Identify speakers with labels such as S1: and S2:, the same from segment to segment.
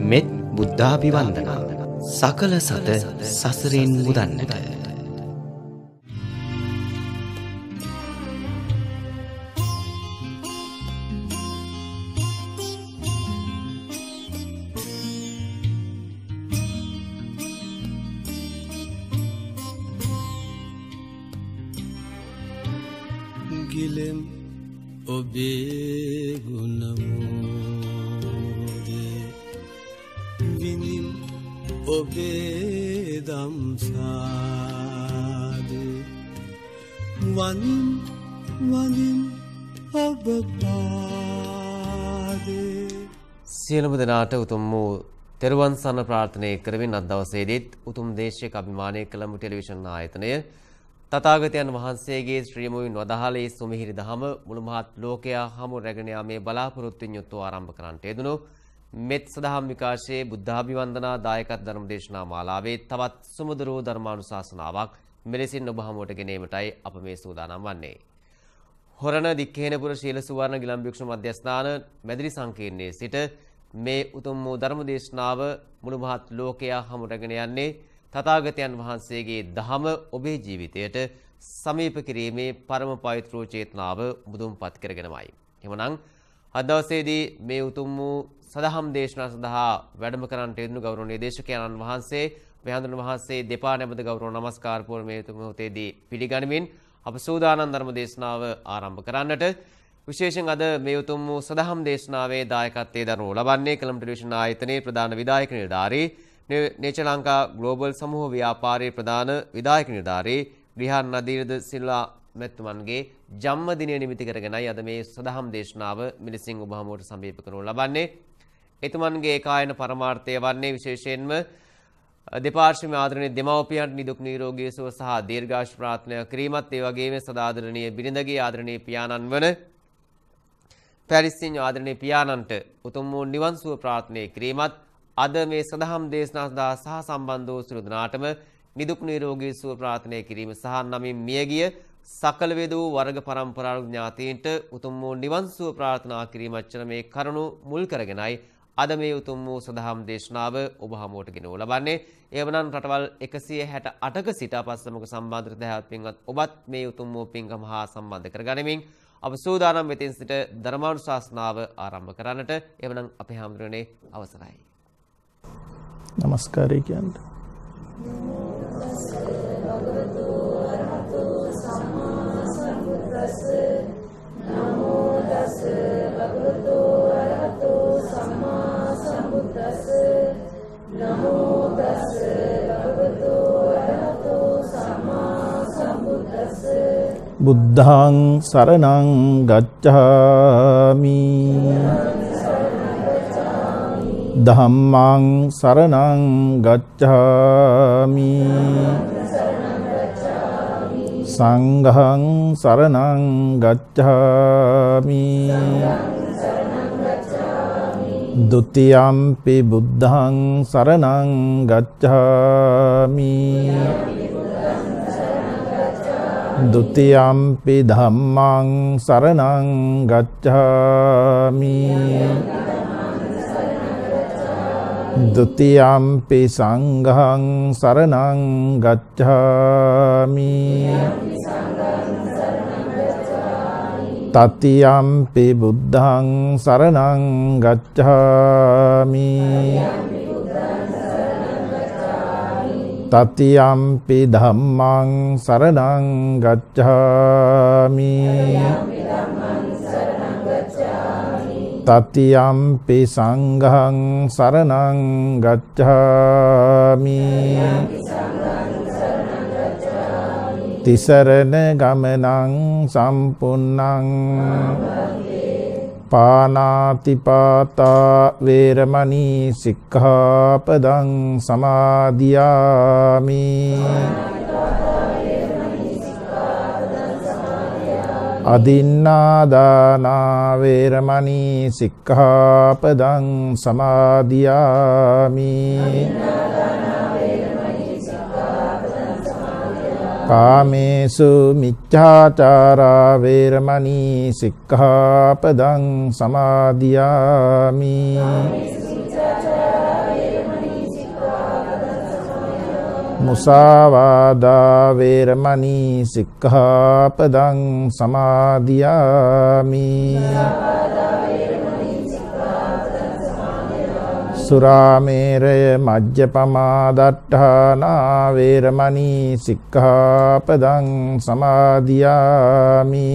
S1: මෙත් බුද්ධාභිවන්දනා සකල සත සසරින් මුදන්නට.
S2: ගිලෙම් ඔබේ ගුණමෝදේ විනිම් ඔබේ දම්සාදේ වනිම් වනිම් ඔබ පාදේ.
S3: සියලුම දෙනාට උතුම් වූ තෙරුවන් සරණ ප්‍රාර්ථනා කරමින් අද දවසේදීත් උතුම් දේශයක අභිමානය කළමු ටෙලිවිෂන් ආයතනය තථාගතයන් වහන්සේගේ ශ්‍රී මුවින් වදාළේ සුමිහිරි දහම මුළු මහත් ලෝකයා හමු රැගෙන යාමේ බලාපොරොත්තුෙන් යුතුව ආරම්භ කරන්නට යෙදුණු මෙත් සදහම් විකාශයේ බුද්ධාභිවන්දනා දායකත් ධර්ම දේශනා මාලාවේ තවත් සුමధుර ධර්මානුශාසනාවක් මෙලෙසින් ඔබ හමුවට ගෙනීමටයි අප මේ සූදානම් වන්නේ. හොරණ දික්කේනපුර ශීල සුවර්ණ ගිලන් භික්ෂු මධ්‍යස්ථාන මැදිරි සංකීර්ණයේ සිට මේ උතුම් වූ ධර්ම දේශනාව මුළු මහත් ලෝකයා හමු රැගෙන යන්නේ තථාගතයන් වහන්සේගේ දහම ඔබේ ජීවිතයට සමීප කිරීමේ පරම පවිත්‍ර චේතනාව මුදුන්පත් කරගෙනමයි. එhmenan අද දවසේදී මේ උතුම් වූ සදහම් දේශනාව සඳහා වැඩම කරන්නට යෙදුණු ගෞරවනීය දේශකයන්න් වහන්සේ මෙහන්දුන වහන්සේ දෙපා නැමද ගෞරව නමස්කාර පූර්ව මේ උතුම් මොහොතේදී පිළිගනිමින් අප සූදානම් ධර්ම දේශනාව ආරම්භ කරන්නට විශේෂයෙන් අද මේ උතුම් වූ සදහම් දේශනාවේ දායකත්වයේ දරනු ලබන්නේ කලම් ටෙලිවිෂන් ආයතනයේ ප්‍රධාන විධායක නිලධාරී नेचर लंका ग्लोबल समूह व्यापारी प्रधान विधायक निर्धारी रिहान नदीरद सिल्वा මෙතුමන්ගේ ජන්මදිනය නිමිති කරගෙනයි අද මේ සදහම් දේශනාව මිනිසින් ඔබ හමුවට සමීප කරනු ලබන්නේ. එතුමන්ගේ ඒකායන පරමාර්ථය වන්නේ විශේෂයෙන්ම දෙපාර්ශ්වයේ ආදරණීය දෙමව්පියන්ට නිදුක් නිරෝගී සුව සහ දීර්ඝායුෂ ප්‍රාර්ථනා කිරීමත් ඒ වගේම සදාදරණීය බිරිඳගේ ආදරණීය පියාණන් වන පැරිස්සින් ආදරණීය පියාණන්ට උතුම් වූ නිවන් සුව ප්‍රාර්ථනා කිරීමත් අද මේ සදහම් දේශනාව සඳහා සහ සම්බන්ධ වූ සියලු දෙනාටම නිදුක් නිරෝගී සුව ප්‍රාර්ථනා කිරීම සහ නමින් මියගිය සකල වේද වූ වර්ග පරම්පරාව ඥාතීන්ට උතුම් වූ නිවන් සුව ප්‍රාර්ථනා කිරීම අච්චර මේ කරුණු මුල් කරගෙනයි අද මේ උතුම් වූ සදහම් දේශනාව ඔබ හමුවට ගෙනව ලබන්නේ. එවනම් රටවල් 168ක සිට අපස්සමක සම්බන්ධ දහවත් පින්වත් ඔබත් මේ උතුම් වූ පින්කම හා සම්බන්ධ කරගනිමින් අප සූදානම් වෙතින් සිට ධර්මානුශාසනාව ආරම්භ කරන්නට. එවනම් අපේ හැමදෙරේ අවසරයි.
S4: नमस्कार කියන්න.
S5: නමෝ තස් භගවතු අරහතෝ සම්මා සම්බුද්දස්ස නමෝ තස් භගවතු අරහතෝ සම්මා සම්බුද්දස්ස
S4: බුද්ධං සරණං ගච්ඡාමි ධම්මං සරණං ගච්ඡාමි සංඝං සරණං ගච්ඡාමි ဒ ුතියම්පි බුද්ධං සරණං ගච්ඡාමි ဒ ුතියම්පි ධම්මං සරණං ගච්ඡාමි ဒ ුතියම්පි සංඝං සරණං ගච්ඡාමි တ තියම්පි බුද්ධං සරණං ගච්ඡාමි တ තියම්පි ධම්මං සරණං ගච්ඡාමි တ තියම්පි සංඝං සරණං ගච්ඡාමි තිසරණ ගමනං සම්පුන්නං පානාතිපාතා වේරමණී සික්ඛාපදං සමාදියාමි අදින්නාදානා වේරමණී සික්ඛාපදං සමාදියාමි කාමේසු මිච්ඡාචාරා වේරමණී සික්ඛාපදං සමාදියාමි මුසාවාදා වේරමණී සික්ඛාපදං සමාදියාමි. සුරාමේරය මජ්ජපමා දට්ඨානා වේරමණී සික්ඛාපදං සමාදියාමි.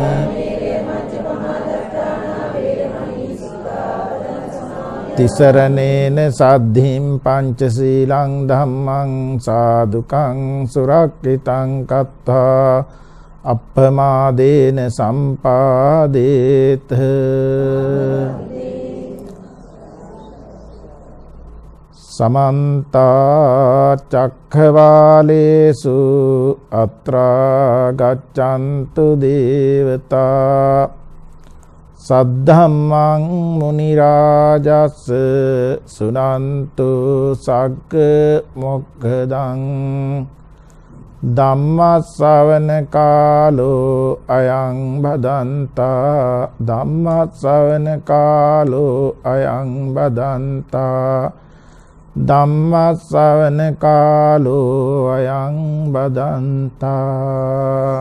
S4: තිසරණේන සද්ධින් පංචශීලං ධම්මං සාදුකං සුරක්ෂිතං කତ୍වා අප්පමාදේන සම්පාදේත. සමන්ත චක්ඛවාලේසු අත්‍රා ගච්ඡන්තු දේවතා සද්ධම්මං මුනි රාජස් සුනන්තු සග්ග මොක්ඛදං ධම්ම ශ්‍රවණ කාලෝ අයං බදන්තා ධම්ම ශ්‍රවණ කාලෝ අයං බදන්තා ධම්ම ශ්‍රවණ කාලෝ අයං බදන්තා.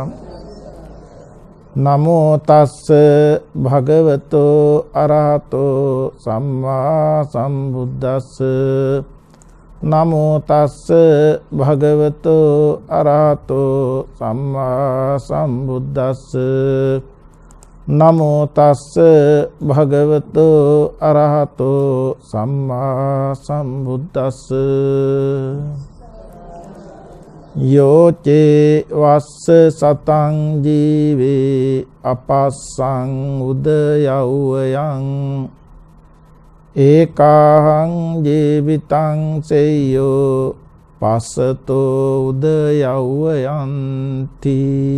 S4: නමෝ තස්ස භගවතෝ අරහතෝ සම්මා සම්බුද්දස්ස. නමෝ තස්ස භගවතෝ අරහතෝ සම්මා සම්බුද්දස්ස. නමෝ තස්ස භගවතෝ අරහතෝ සම්මා සම්බුද්දස්ස. යෝචේ වස්ස සතං ජීවේ අපස්සං උදයව්වයං ඒකාහං ජීවිතං සෙය්‍යෝ පස්සතෝ උදයව්වයන්ති.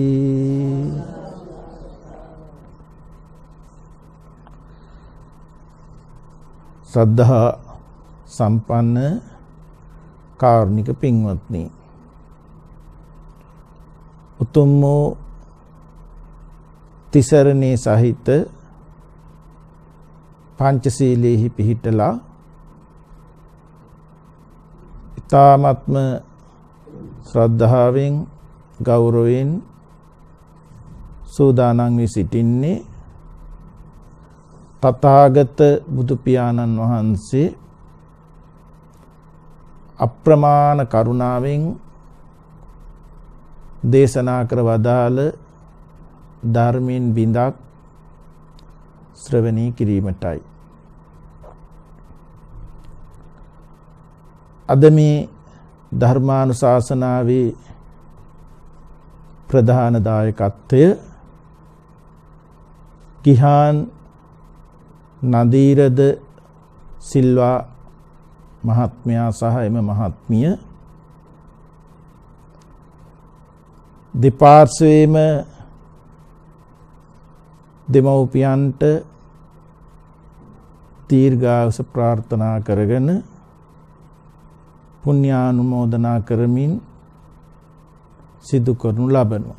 S4: ශ්‍රද්ධා සම්පන්න කාරුණික පින්වත්නි, උතුම් වූ තිසරණේ සහිත පංචශීලයේහි පිහිටලා ඊ타ත්ම ශ්‍රද්ධාවෙන් ගෞරවයෙන් සූදානම් වී සිටින්නේ තථාගත බුදු පියාණන් වහන්සේ අප්‍රමාණ කරුණාවෙන් දේශනා කර වදාළ ධර්මයෙන් බිඳක් ශ්‍රවණය කිරීමටයි. අද මේ ධර්මානුශාසනාවේ ප්‍රධාන දායකත්වය කිහාන් නදීරද සිල්වා මහත්මයා සහ එම මහත්මිය දෙපාර්ශ්වයේම දෙමව්පියන්ට දීර්ඝායුෂ ප්‍රාර්ථනා කරගෙන පුණ්‍යානුමෝදනා කරමින් සිදු කරනු ලබනවා.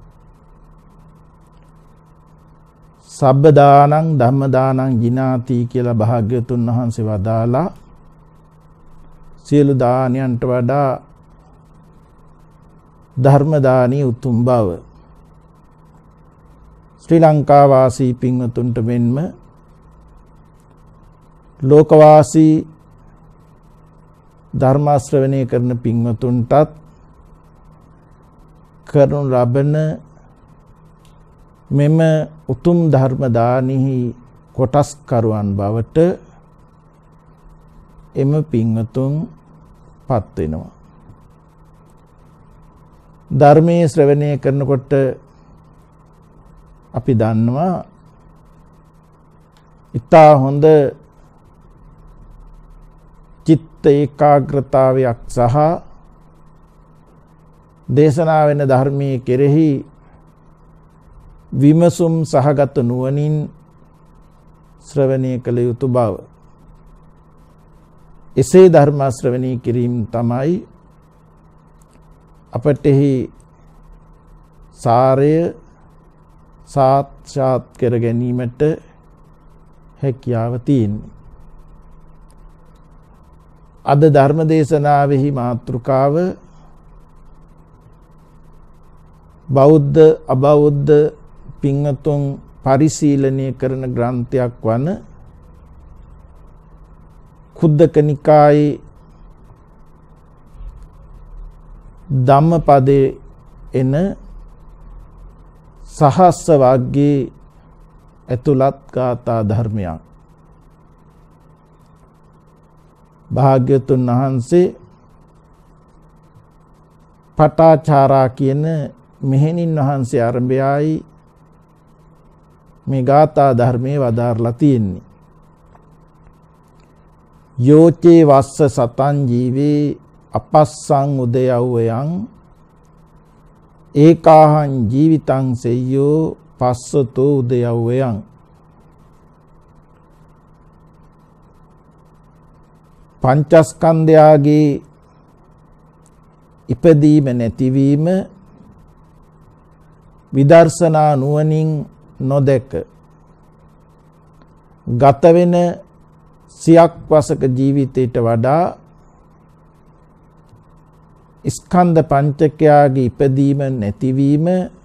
S4: සබ්බ දානං ධම්ම දානං ජිනාති කියලා භාග්‍යවතුන් වහන්සේ වදාලා සියලු දානයන්ට වඩා ධර්ම දානී උතුම් බව ශ්‍රී ලංකා වාසී පින්වතුන්ට මෙන්ම ලෝකවාසී ධර්ම ශ්‍රවණය කරන පින්වතුන්ටත් කරනු ලබන මෙම උතුම් ධර්ම දානෙහි කොටස් කරුවන් බවට එම පින්වතුන් පත් වෙනවා. ධර්මයේ ශ්‍රවණය කරනකොට අපි දන්නවා ඉතා හොඳ චිත්ත ඒකාග්‍රතාවයක් සහ දේශනා වෙන ධර්මයේ කෙරෙහි විමසුම් සහගත නුවණින් ශ්‍රවණය කළ යුතු බව. එසේ ධර්ම ශ්‍රවණය කිරීම තමයි අපටෙහි සාරය සාක්ෂාත් කර ගැනීමට හැකියාව තියෙන්නේ. අද ධර්ම දේශනාවෙහි මාතෘකාව බෞද්ධ අබෞද්ධ පින්වතුන් පරිශීලනය කරන ග්‍රන්ථයක් වන කුද්දක නිකායේ ධම්මපදයේ එන සහස්ස වර්ගයේ ඇතුළත් ගාථා ධර්මයක්. භාග්‍යවතුන් වහන්සේ පටාචාරා කියන මෙහෙණින් වහන්සේ ආරම්භයයි මේ ගාථා ධර්මයේ වදාරලා තියෙන්නේ. යෝචේ වස්ස සතං ජීවේ අපස්සං උදයව්වයන් ඒකාහං ජීවිතං සෙය්‍යෝ පස්සතෝ උදයව්වයන්. පංචස්කන්ධයාගේ ඉපදීම නැතිවීම විදර්ශනා නුවණින් නොදැක ගත වෙන සියක් වසක ජීවිතයට වඩා ස්කන්ධ පංචකයාගේ ඉපදීම නැතිවීම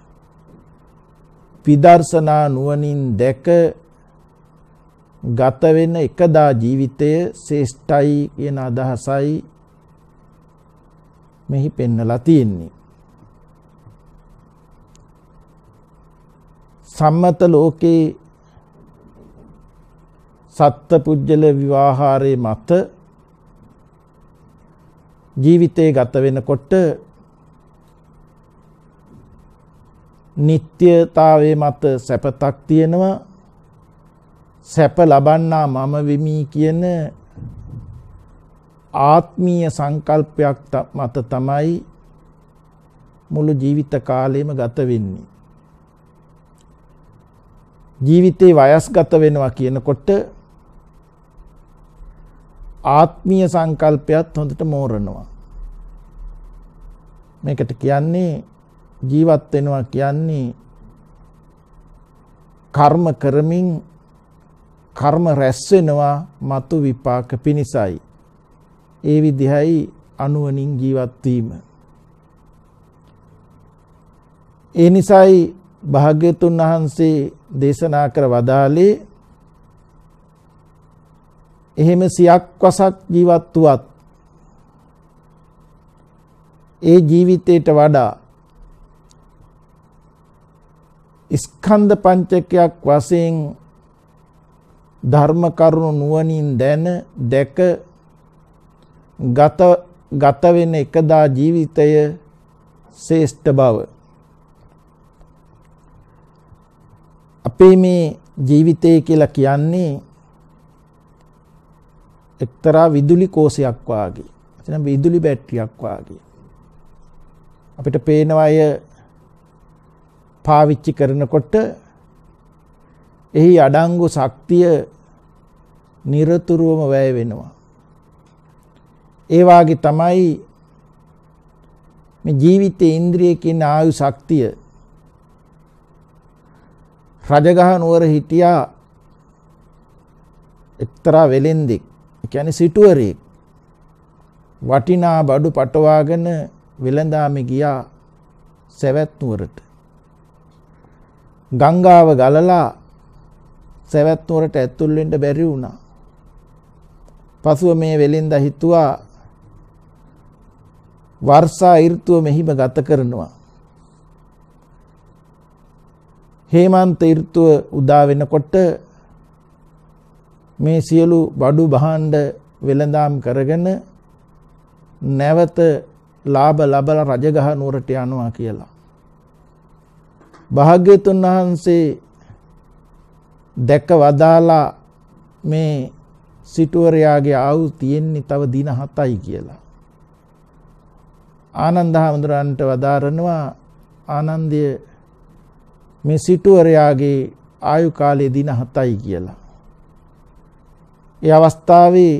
S4: විදර්ශනා නුවණින් දැක ගත වෙන එකදා ජීවිතය ශ්‍රේෂ්ඨයි කියන අදහසයි මෙහි පෙන්නලා තියෙන්නේ. සම්මත ලෝකේ සත්පුජ්‍යල විවාහාරයේ මත ජීවිතේ ගත වෙනකොට නිත්‍යතාවයේ මත සැපතක් තියෙනවා. සැප ලබන්නා මම වෙමි කියන ආත්මීය සංකල්පයක් මත තමයි මුළු ජීවිත කාලයම ගත වෙන්නේ. ජීවිතේ වයස්ගත වෙනවා කියනකොට ආත්මීය සංකල්පයත් හොඳට මෝරනවා. මේකට කියන්නේ ජීවත් වෙනවා කියන්නේ කර්ම කරමින් කර්ම රැස් වෙනවා මතු විපාක පිණිසයි. ඒ විදිහයි අනුවණින් ජීවත් වීම. ඒ නිසායි භාග්‍යවතුන් වහන්සේ දේශනා කර වදාළේ එහෙම සියක් වසක් ජීවත් වුවත් ඒ ජීවිතයට වඩා ස්කන්ධ පංචකයක් වශයෙන් ධර්ම කරුණු නුවණින් දැක ගත වෙන එකදා ජීවිතය ශ්‍රේෂ්ඨ බව. අපේ මේ ජීවිතය කියලා කියන්නේ එක්තරා විදුලි කෝෂයක් වාගේ. එතන විදුලි බැටරියක් වාගේ. අපිට පේනවා අය පාවිච්චි කරනකොට එහි අඩංගු ශක්තිය නිරතුරුවම වැය වෙනවා. ඒ වාගේ තමයි මේ ජීවිතේ ඉන්ද්‍රිය කියන ආයු ශක්තිය. රජගහ නුවර හිටියා එක්තරා වෙලෙන්දෙක්. ඒ කියන්නේ සිටුවරෙක්. වටිනා බඩු පටවාගෙන වෙළඳාමේ ගියා සවැත් නුවරට. ගංගාව ගලලා සවැත් නුවරට ඇතුල් වෙන්න බැරි වුණා. පසුව මේ වෙලෙන්දා හිතුවා වර්ෂා ඍතුව මෙහිම ගත කරනවා. හේමන්ත ඍතුව උදා වෙනකොට මේ සියලු බඩු භාණ්ඩ වෙළඳාම් කරගෙන නැවත ලාභ ලබලා රජගහ නුවරට යනවා කියලා. භාග්‍යවතුන් වහන්සේ දැක වදාලා මේ සිටුවරයාගේ ආයු තියෙන්නේ තව දින 7යි කියලා. ආනන්ද හාමුදුරන්ට වදාරනවා ආනන්දය මේ සිටුවරයාගේ ආයු කාලය දින 7යි කියලා. ඒ අවස්ථාවේ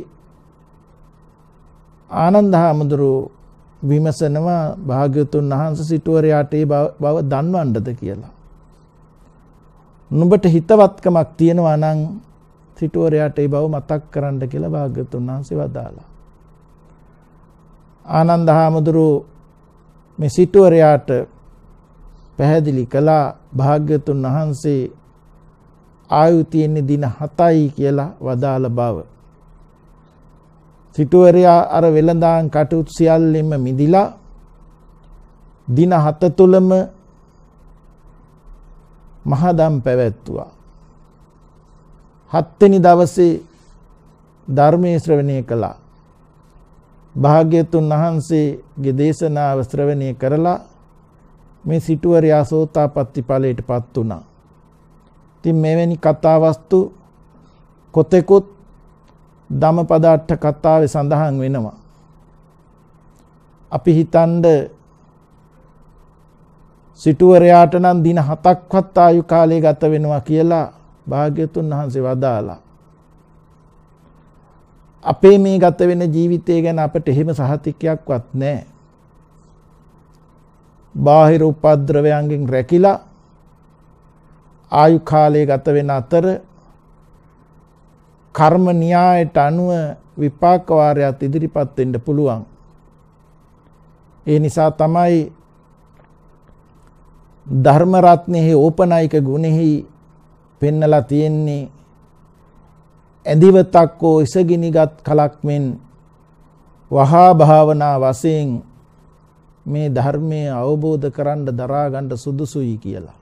S4: ආනන්ද හාමුදුරුවෝ විමසනවා භාග්‍යවතුන් වහන්සේ සිටුවරයාට ඒ බව දන්වන්නද කියලා. නුඹට හිතවත්කමක් තියෙනවා නම් සිටුවරයාට ඒ බව මතක් කරන්න කියලා භාග්‍යවතුන් වහන්සේ වදාලා. ආනන්ද හාමුදුරුවෝ මේ සිටුවරයාට පැහැදිලි කළා භාග්‍යතුන් වහන්සේ ආයු තියෙන දින 7යි කියලා වදාළ බව. සිටුවරයා අර වෙළඳාම් කටයුතු සියල්ලෙම මිදිලා දින 7 තුලම මහදම් පැවැත්තුවා. 7 වෙනි දවසේ ධර්මයේ ශ්‍රවණය කළා. භාග්‍යතුන් වහන්සේගේ දේශනාව ශ්‍රවණය කරලා මේ සිටුවරයා සෝතාපට්ටි ඵලයටපත් වුණා. ඉතින් මෙවැනි කතා වස්තු කොතෙකුත් ධම්මපද අට කතාවේ සඳහන් වෙනවා. අපි හිතනද සිටුවරයාට නම් දින 7ක්වත් ආයු කාලය ගත වෙනවා කියලා භාග්‍යතුන් වහන්සේ වදාලා. අපේ මේ ගත වෙන ජීවිතය ගැන අපට එහෙම සහතිකයක්වත් නැහැ. බාහිර උපද්‍රවයන්ගෙන් රැකිලා ආයු කාලය ගත වෙන අතර කර්ම න්‍යායට අනුව විපාක වාරයක් ඉදිරිපත් වෙන්න පුළුවන්. ඒ නිසා තමයි ධර්ම රත්නයේ ඕපනායක ගුණෙහි පෙන්නලා තියෙන්නේ ඇදිවතක් හෝ ඉසගිනිගත් කලක් මෙන් වහා භාවනා වශයෙන් මේ ධර්මයේ අවබෝධ කරන්න දරා ගන්න සුදුසුයි කියලා.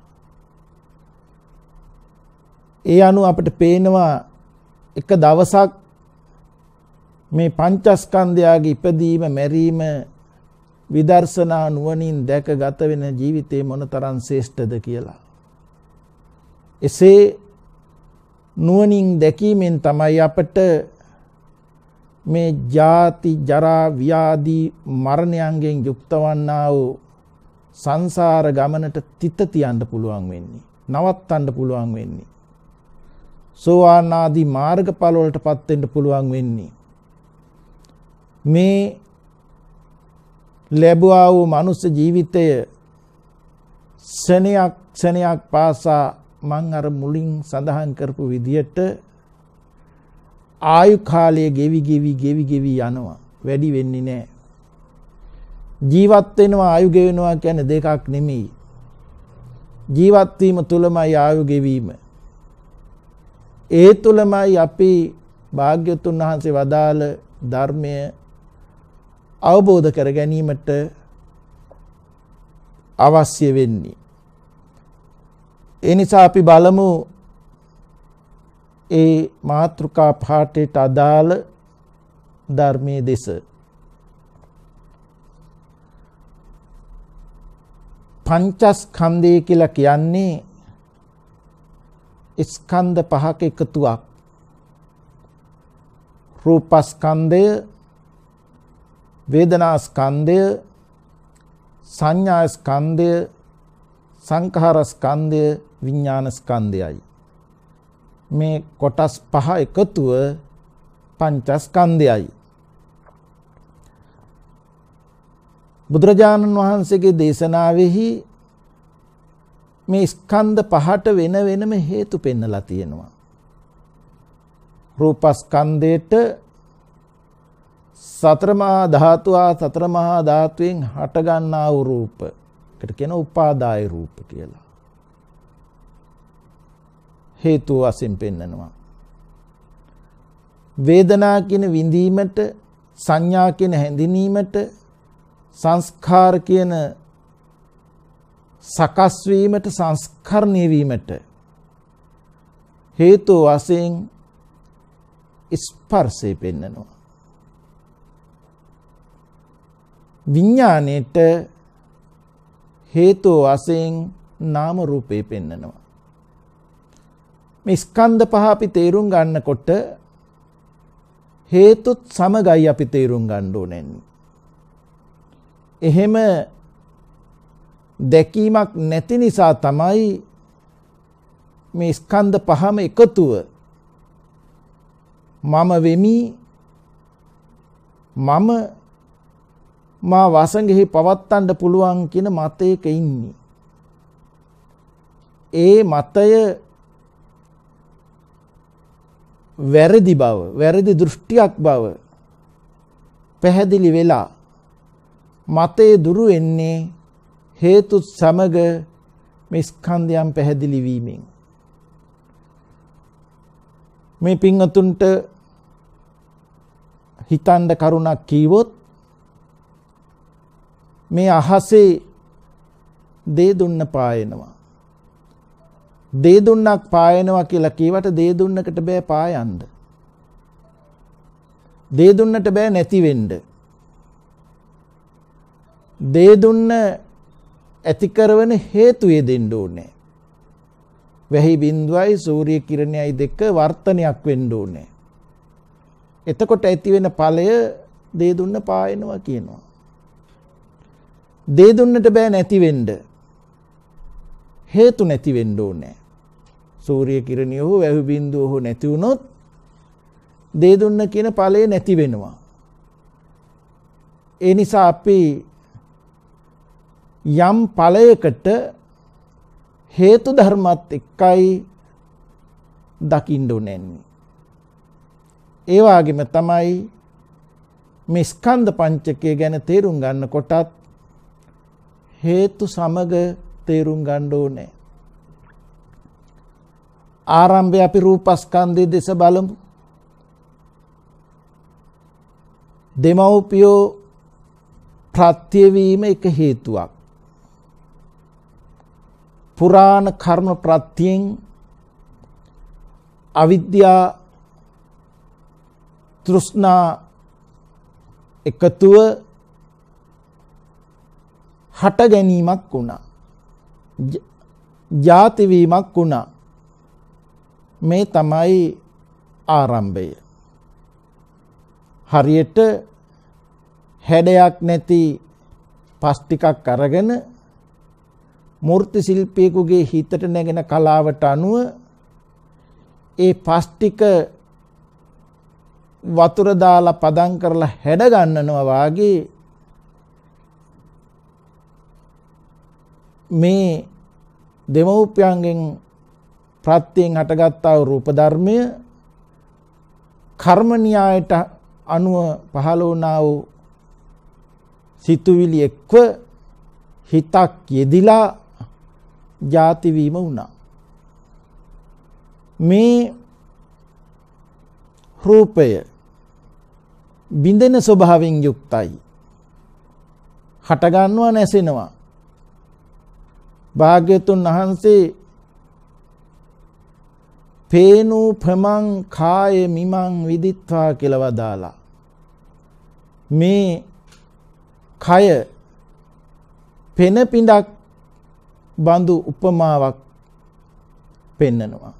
S4: ඒ අනුව අපිට පේනවා එක දවසක් මේ පංචස්කන්ධයගේ ඉපදීම මැරීම විදර්ශනා නුවණින් දැක ගත වෙන ජීවිතේ මොනතරම් ශ්‍රේෂ්ඨද කියලා. එසේ නුවණින් දැකීමෙන් තමයි අපට මේ ජාති ජරා ව්‍යාධි මරණයන්ගෙන් යුක්ත වන්නා වූ සංසාර ගමනට තිත තියන්න පුළුවන් වෙන්නේ. නවත්තන්න පුළුවන් වෙන්නේ. සෝවාන් ආදී මාර්ගඵල වලටපත් වෙන්න පුළුවන් වෙන්නේ. මේ ලැබුවා වූ මනුෂ්‍ය ජීවිතය ක්ෂණයක් පාසා මං අර මුලින් සඳහන් කරපු විදියට ආයු කාලය ගෙවි යනවා. වැඩි වෙන්නේ නැහැ. ජීවත් වෙනවා ආයු ගෙවෙනවා කියන්නේ දෙකක් නෙමෙයි. ජීවත් වීම තුලමයි ආයු ගෙවීම. ඒ තුලමයි අපි භාග්‍යතුන් වහන්සේ වදාළ ධර්මය අවබෝධ කර ගැනීමට අවශ්‍ය වෙන්නේ. ඒ නිසා අපි බලමු ඒ මාතෘකා පාඨයට අදාළ ධර්මයේ දෙස. පංචස්කන්ධය කියලා කියන්නේ ස්කන්ධ පහක එකතුවක්. රූපස්කන්ධය, වේදනාස්කන්ධය, සංඥාස්කන්ධය, සංඛාරස්කන්ධය, විඥානස්කන්ධයයි. මේ කොටස් පහ එකතුව පංචස්කන්ධයයි. බුදුරජාණන් වහන්සේගේ දේශනාවෙහි මේ ස්කන්ධ පහට වෙන වෙනම හේතු පෙන්නලා තියෙනවා. රූපස්කන්ධයට සතර මහා ධාතුව සතර මහා ධාතුවෙන් හට ගන්නා වූ රූප. ඒකට කියන උපාදාය රූප කියලා. හේතු වශයෙන් පෙන්නනවා. වේදනා කියන විඳීමට, සංඥා කියන හැඳිනීමට, සංස්කාර කියන සකස් වීමට, සංස්කරණය වීමට හේතු වශයෙන් ස්පර්ශය පෙන්නනවා. විඥාණයට හේතු වශයෙන් නාම රූපේ පෙන්නනවා. මේ ස්කන්ධ පහ අපි තේරුම් ගන්නකොට හේතුත් සමගයි අපි තේරුම් ගන්න ඕනේ. එහෙම දැකීමක් නැති නිසා තමයි මේ ස්කන්ධ පහම එකතුව මම වෙමි, මම මා වසඟෙහි පවත්තන්න පුළුවන් කියන මතයක ඉන්නේ. ඒ මතය වැරදි බව, වැරදි දෘෂ්ටියක් බව පැහැදිලි වෙලා මතේ දුරු වෙන්නේ හේතු සමග මේ ස්කන්ධයන් පැහැදිලි වීමෙන්. මේ පින්වතුන්ට හිතන්න කරුණක් කීවොත් මේ අහසේ දේ දුන්න පායනවා. දේ දුන්නක් පායනවා කියලා කීවට දේ දුන්නකට බෑ පායන්න. දේ දුන්නට බෑ නැති වෙන්න. දේ දුන්න ඇති කරවන හේතු යෙදෙන්න ඕනේ. වැහි බිඳුවයි සූර්ය කිරණයයි දෙක වර්තනයක් වෙන්න ඕනේ. එතකොට ඇති වෙන ඵලය දේ දුන්න පායනවා කියනවා. දේ දුන්නට බෑ නැති වෙන්න. හේතු නැති වෙන්න ඕනේ. සූර්ය කිරණිය හෝ වැහි බිඳුව හෝ නැති වුණොත් දේ දුන්න කියන ඵලය නැති වෙනවා. ඒ නිසා අපි යම් ඵලයකට හේතු ධර්මත් එක්කයි දකින්න ඕනේ. ඒ වගේම තමයි මේ ස්කන්ධ පංචකය ගැන තේරුම් ගන්නකොටත් හේතු සමග තේරුම් ගන්න ඕනේ. ආරම්භය අපි රූපස්කන්ධයේ දෙස බලමු. දෙමව්පියෝ ප්‍රත්‍ය වීම එක හේතුවක්. පුරාණ කර්ම ප්‍රත්‍යයෙන් අවිද්‍යා තෘෂ්ණා එකතුව හට ගැනීමක් වුණා. ජාති වීමක් වුණා. මේ තමයි ආරම්භය. හරියට හැඩයක් නැති පස් ටිකක් අරගෙන මූර්ති ශිල්පියෙකුගේ හිතට නැගෙන කලාවට අනුව ඒ පස් ටික වතුර දාලා පදම් කරලා හැඩ ගන්නනවා වාගේ මේ දෙමව්පියන්ගෙන් ප්‍රත්‍යයෙන් හටගත්තා වූ රූප ධර්මය කර්ම න්‍යායට අනුව පහළ වුණා වූ සිතුවිලි එක්ව හිතක් යෙදිලා ජාති වීම වුණා. මේ රූපය බින්දෙන ස්වභාවයෙන් යුක්තයි. හට ගන්නවා නැසෙනවා. භාග්‍යතුන් වහන්සේ පේනු ප්‍රමං කාය මිමං විදිත්වා කියලා වදාලා. මේ කය පෙන පිඬක් බඳු උපමාවක් පෙන්නනවා.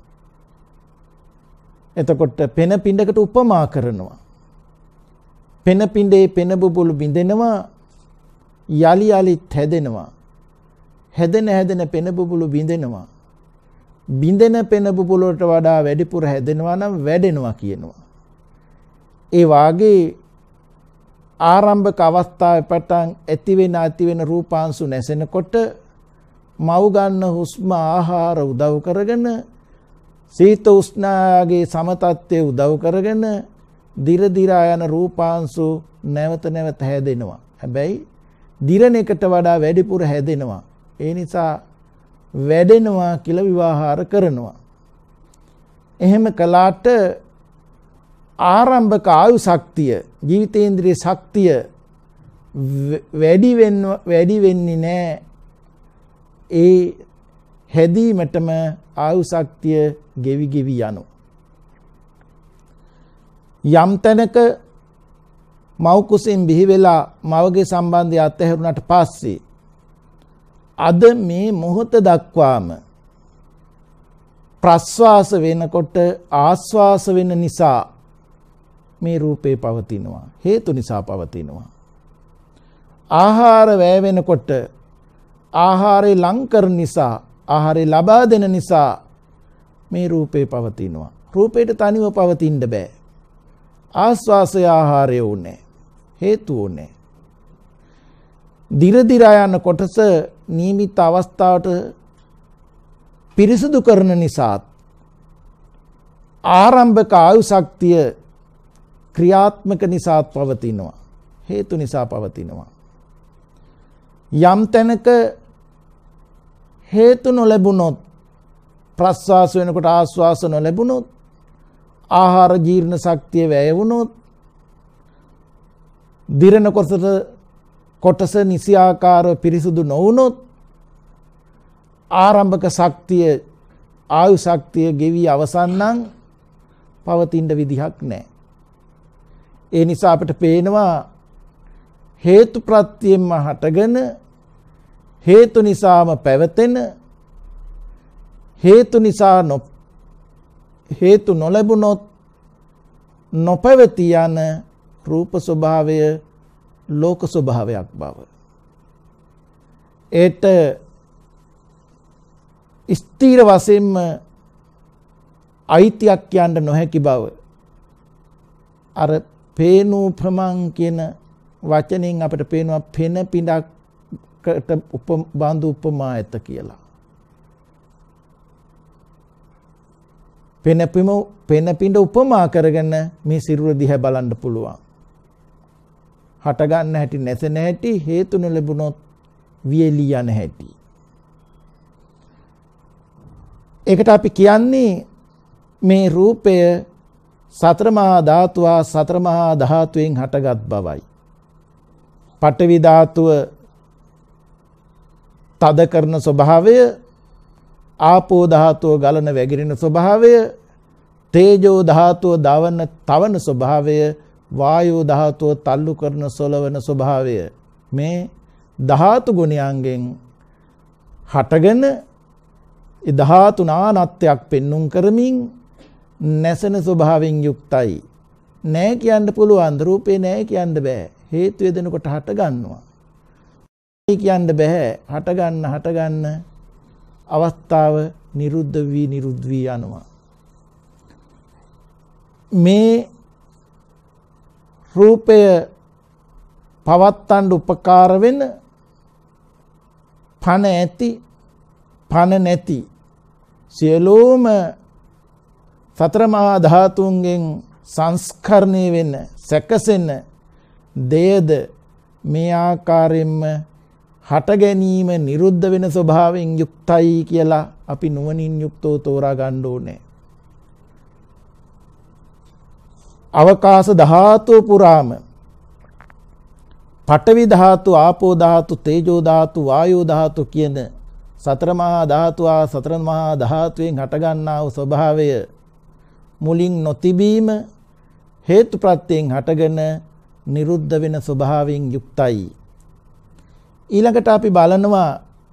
S4: එතකොට පෙන පිඬකට උපමා කරනවා. පෙන පිඬේ පෙන බුබුලු බිඳෙනවා යලි යලිත් හැදෙනවා. හැදෙන පෙන බුබුලු බිඳෙනවා. බිඳෙන පෙන බුබුලට වඩා වැඩිපුර හැදෙනවා නම් වැඩෙනවා කියනවා. ඒ වාගේ ආරම්භක අවස්ථාවේ පටන් ඇති වෙන රූපාංශු නැසෙනකොට මව් ගන්න හුස්ම ආහාර උදව් කරගෙන සීත උෂ්ණාගේ සමතත්වයේ උදව් කරගෙන දිර දිරා යන රූපාංශු නැවත නැවත හැදෙනවා. හැබැයි දිරණ එකට වඩා වැඩිපුර හැදෙනවා. ඒ නිසා වැඩෙනවා කියලා විවාහාර කරනවා. එහෙම කළාට ආරම්භක ආයු ශක්තිය ජීවිතේන්ද්‍රිය ශක්තිය වැඩි වෙන්නේ නැහැ. ඒ හැදීමටම ආයු ශක්තිය ගෙවි යනවා. යම් තැනක මව් කුසෙන් බිහි වෙලා මවගේ සම්බන්ධය අත්හැරුණාට පස්සේ අද මේ මොහොත දක්වාම ප්‍රස්වාස වෙනකොට ආස්වාස වෙන නිසා මේ රූපේ පවතිනවා. හේතු නිසා පවතිනවා. ආහාර වැය වෙනකොට ආහාරේ ලංකර නිසා ආහාරේ ලබා දෙන නිසා මේ රූපේ පවතිනවා. රූපේට තනිව පවතින්න බෑ. ආස්වාසය ආහාරය උනේ හේතු උනේ. දිර දිරා යන කොටස නියමිත අවස්ථාවට පිරිසුදු කරන නිසා ආරම්භක ආයු ශක්තිය ක්‍රියාත්මක නිසා පවතිනවා. හේතු නිසා පවතිනවා. යම් තැනක හේතු නොලැබුණොත් ප්‍රස්වාස වෙනකොට ආස්වාස නොලැබුණොත් ආහාර ජීර්ණ ශක්තිය වැය වුණොත් දිරන කොටස නිසි ආකාරව පිරිසුදු නොවුනොත් ආරම්භක ශක්තිය ආයු ශක්තිය ගෙවි අවසන් නම් පවතින විදිහක් නැහැ. ඒ නිසා අපිට පේනවා හේතු ප්‍රත්‍යයෙන්ම හටගෙන හේතු නිසාම පැවතෙන හේතු නොලැබුණොත් නොපැවති යන රූප ස්වභාවය ලෝක ස්වභාවයක් බව. ඒට ස්ථීර වශයෙන්ම අයිතියක් කියන්න නොහැකි බව අර පේනූපමං කියන වචනෙන් අපිට පේනවා පෙන පිඬකට බඳු උපමා ඇත කියලා. පෙන පිඬ උපමා කරගෙන මේ සිරුර දිහා බලන්න පුළුවන්. හට ගන්න හැටි නැසෙන හැටි හේතු නොලැබුණොත් වියලී යන හැටි. ඒකට අපි කියන්නේ මේ රූපය සතර මහා ධාතුවා සතර මහා ධාතුවෙන් හටගත් බවයි. පඨවි ධාතුව තද කරන ස්වභාවය, ආපෝ ධාතුව ගලන වැగిරෙන ස්වභාවය, තේජෝ ධාතුව තවන ස්වභාවය, වායෝ ධාතුව තල්ලු කරන සොලවන ස්වභාවය මේ ධාතු ගුණයන්ගෙන් හටගෙන ධාතු නානත්වයක් පෙන්눔 කරමින් නැසෙන ස්වභාවයෙන් යුක්තයි. නෑ කියන්න පුළුවන්, රූපේ නෑ කියන්න බෑ. හේතු යෙදෙනකොට හට ගන්නවා. කියන්න බෑ. හට ගන්න අවස්ථාව නිරුද්ධ වී යනවා. මේ රූපය පවත්තන්න උපකාර වෙන පන ඇති පන නැති සියලුම සතර මහා ධාතුන්ගෙන් සංස්කරණය වෙන සැකසෙන දේද මේ ආකාරයෙන්ම හට ගැනීම නිරුද්ධ වෙන ස්වභාවයෙන් යුක්තයි කියලා අපි නුවණින් යුක්තව තෝරා ගන්න ඕනේ. අවකාශ ධාතු පුරාම පඨවි ධාතු, ආපෝ ධාතු, තේජෝ ධාතු, වායෝ ධාතු කියන සතර මහා ධාතුවා සතර මහා ධාතුවෙන් හටගන්නා වූ ස්වභාවය මුලින් නොතිබීම හේතු ප්‍රත්‍යයෙන් හටගෙන නිරුද්ධ වෙන ස්වභාවයෙන් යුක්තයි. ඊළඟට අපි බලනවා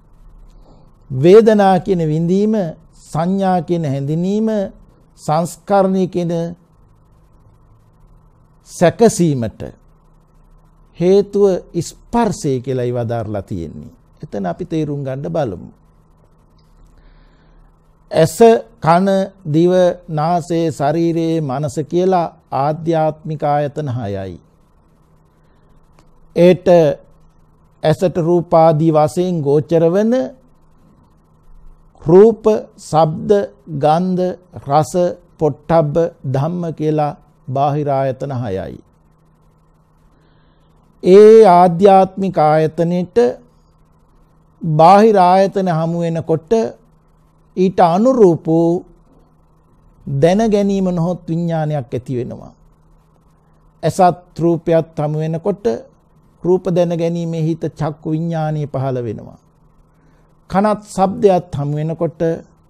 S4: වේදනා කියන විඳීම, සංඥා කියන හැඳිනීම, සංස්කරණය කියන සැකසීමට හේතුව ස්පර්ශය කියලායි වදාරලා තියෙන්නේ. එතන අපි තේරුම් ගන්න බලමු. ඇස, කන, දිව, නාසය, ශරීරය, මනස කියලා ආධ්‍යාත්මික ආයතන 6යි. ඒට ඇසට රූපාදී වශයෙන් ගෝචර වන රූප, ශබ්ද, ගන්ධ, රස, පොට්ටබ්බ, ධම්ම කියලා බාහිර ආයතන 6යි. ඒ ආධ්‍යාත්මික ආයතනෙට බාහිර ආයතන හමු වෙනකොට ඊට අනුරූප දැන ගැනීම නොහොත් විඥානයක් ඇති වෙනවා. අසත් රූපයත් හමු වෙනකොට රූප දැන ගැනීමේ හිත චක්කු විඥානීය පහළ වෙනවා. කනත් ශබ්දයක් හමු වෙනකොට